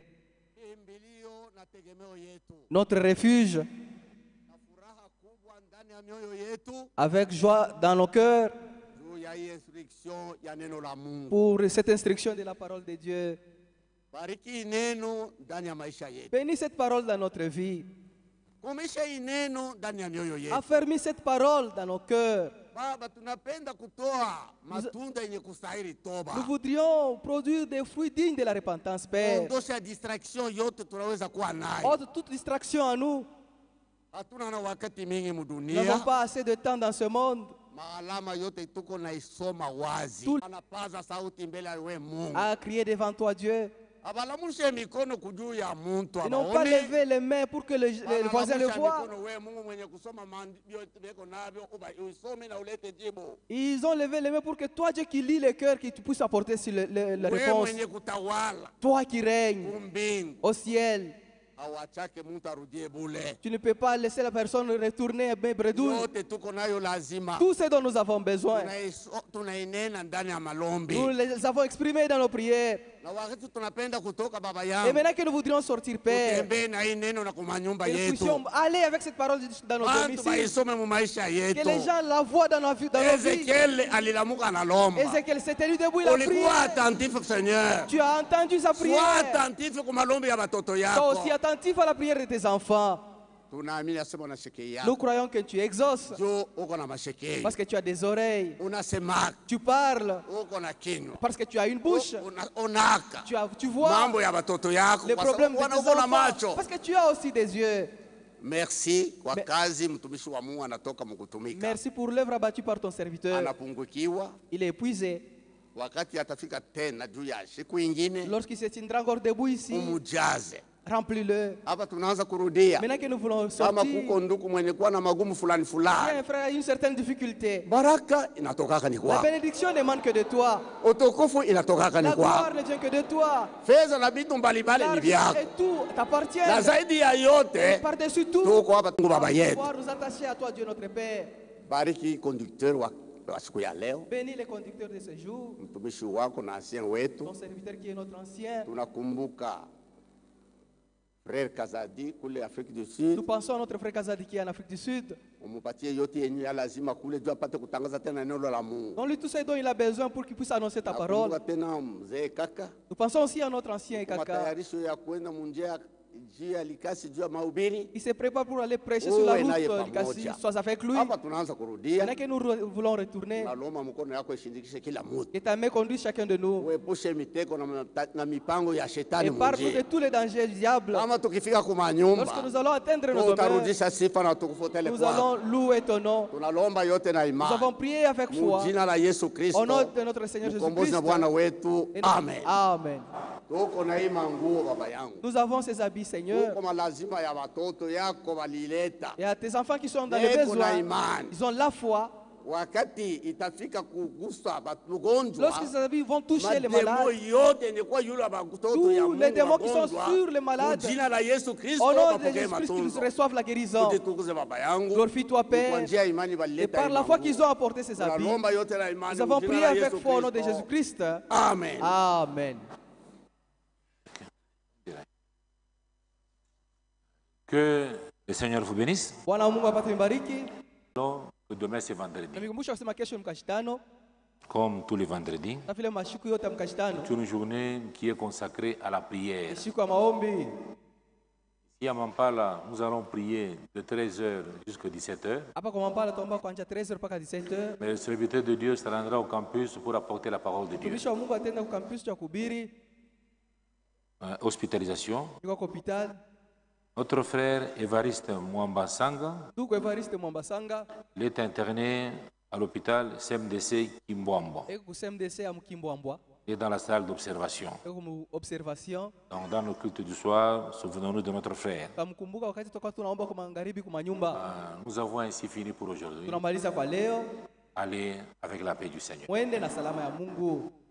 kimbilio na tegemeo yetu, notre refuge, na furaha kubwa ndani ya mioyo yetu avec joie dans nos cœurs, juu ya hii instruction ya neno la Mungu. pour cette instruction de la parole de Dieu. Bariki neno ndani ya maisha yetu, Bénis cette parole dans notre vie. kumisha hii neno ndani ya mioyo yetu. Affermis cette parole dans nos cœurs. Baba, tunapenda kutoa matunda yenye kustahili toba. Nous voudrions produire des fruits dignes de la repentance, Père. Ondosha distraction yote tunaweza kuwa nayo. Ôte toute distraction à nous. Hatuna na wakati mingi Nous n'avons mudunia. pas assez de temps dans ce monde Maalama yote tuko na isoma wazi. Tout- Anapaza sauti mbele ya we Mungu. à crier devant toi, Dieu. Abalamushe mikono kujuu ya muntu Ils n'ont pas abaone. levé les mains pour que le, le voisin le Banalamusha voie. mikono we Mungu mwenye kusoma maandiko yote beko navyo uba usome na ulete jibu. Ils ont levé les mains pour que toi, Dieu qui lis le cœur, que tu puisses apporter sur le- le- la We réponse. mwenye kutawala Toi qui règnes kumbingu. au ciel. Awachake muntu arudie bule. Tu ne peux pas laisser la personne retourner à mes bredouilles. Yote tuko nayo lazima. Tout ce dont nous avons besoin, Tunaiso- tunainena ndani ya malombi. nous les avons exprimés dans nos prières. Na wakati tunapenda kutoka baba Et yangu, maintenant que nous voudrions sortir, Père, tutembee na hii neno na kumanyumba que nous yetu. puissions aller avec cette parole dans nos Bantu domiciles. baisome mu maisha Que yetu. les gens la voient dans nos, vie- dans nos vies. Ezekiel alilamuka analomba. Ézéchiel s'est tenu debout, il a Ulikuwa prié. attentif Seigneur. Tu as entendu sa Sois prière. attentif kwa malombi ya watoto Sois yako. aussi attentif à la prière de tes enfants. Tunaamini asema unashikia. Nous croyons que tu exauces Jo uko na mashekei. parce que tu as des oreilles. Unasema Tu parles uko na kinywa. parce que tu as une bouche. Una- Unaka. Tu, as, tu vois Mambo ya watoto yako les kwa problèmes sababu de tes wana uko na enfants macho. parce que tu as aussi des yeux. Merci kwa Me- kazi mtumishi wa Mungu anatoka mkutumika. Merci pour l'œuvre abattue par ton serviteur. Anapungukiwa Il est épuisé. wakati atafika tena juu ya siku ingine, Lorsqu'il se tiendra encore debout ici, umujaze. remplis-le. Hapa tunaanza kurudia. Maintenant que nous voulons Kama sortir, kuko nduku mwenye kuwa na magumu fulani si fulani, un frère a une certaine difficulté, baraka inatokaka ni la kwako, bénédiction ne demande que de toi. utukufu inatokaka ni La gloire kwako, ne vient que de toi. fedha na vitu mbalimbali ni L'argent vyako, et tout t'appartient. na zaidi ya yote Par-dessus tout, tuko hapa Mungu baba yetu. pouvoir nous attacher à toi, Dieu notre Père. Bariki conducteur wa, wa siku ya leo, Bénis les conducteurs de ce jour, mtumishi wako na ancien wetu. ton serviteur qui est notre ancien. Tunakumbuka frère Kazadi kule Afrique du Nous Sud, pensons à notre frère Kazadi qui est en Afrique du Sud. umupatie yote yenye ya lazima kule juu apate kutangaza tena neno la Mungu. Donne-lui tout ce dont il a besoin pour qu'il puisse annoncer ta parole. Nakumbuka tena mzee kaka Nous pensons aussi à notre ancien Kaka. matayarisho ya kwenda munjia njia likasi juu ya mahubiri. Il se prépare pour aller prêcher sur la Uwe route. naye euh, pamoja. Likasi, sois avec lui. Hapa tunaanza kurudia, Maintenant que nous re- voulons retourner, nalomba mkono yako ishindikishe kila mtu, que ta main conduise chacun de nous. uepushe miteko na, mata- na mipango ya shetani Et parle-nous de munjia. tous les dangers du diable. Kama tukifika Lorsque kumanyumba, nous allons atteindre nos domaines, utarudisha sifa na utukufu tele nous kwako. allons louer ton nom. Tunalomba yote na Nous avons imani prié avec foi. mujina la Yesu Au Kristo, nom de notre Seigneur mkombozi na Jésus-Christ. Bwana wetu. Et nous- Amen. Amen. Tuko na hii manguo baba yangu, Nous avons ces habits, Seigneur. tuko malazima ya watoto yako walileta. Et à tes enfants qui sont dans le Eko na besoin, imani, ils ont la foi. wakati itafika kugusa wagonjwa, Lorsque ces habits vont toucher les mademo malades, yote ni kwa yule watoto tous ya les Mungu démons qui sont wagonjwa, sur les malades, mujina la Yesu Kristo au nom de wapokee Jésus-Christ, qu'ils matunzo. reçoivent la guérison. Tukuze baba yangu, Glorifie-toi, kwa Père. njia ya imani Et walileta par hii la foi manguo. qu'ils ont apporté ces habits, Tunalomba yote na imani nous avons mujina prié la avec Yesu foi au nom de Kristo. Jésus-Christ. Amen. Amen. Que le Seigneur vous bénisse. Bwana Mungu apate mbariki. Non, que demain c'est vendredi. Namikumbusha kusema kesho mkashitano, Comme tous les vendredis, na vile mashiku yote ya mkashitano, c'est une journée qui est consacrée à la prière. siku ya maombi. Ici à Mampala, nous allons prier de treize heures jusqu'à dix-sept heures. Hapa kwa Mampala tuomba kuanzia treize heures mpaka dix-sept heures. Mais le serviteur de Dieu se rendra au campus pour apporter la parole de Dieu. Mtumishi wa Mungu atenda ku campus cha kuhubiri, Euh, hospitalisation. yuko kwa hospitali. Notre frère Évariste Mwambasanga, Ndugu Evariste Mwambasanga il est interné à l'hôpital C M D C Kimbwambo. eko ku C M D C ya Mkimbwambwa, Il est dans la salle d'observation. eko mu observation. Donc, dans le culte du soir, souvenons-nous de notre frère. Tamkumbuka wakati tutakuwa tunaomba kwa magharibi kwa manyumba. Euh, nous avons ainsi fini pour aujourd'hui. Tunamaliza kwa leo. Allez avec la paix du Seigneur. Mwende na salama ya Mungu.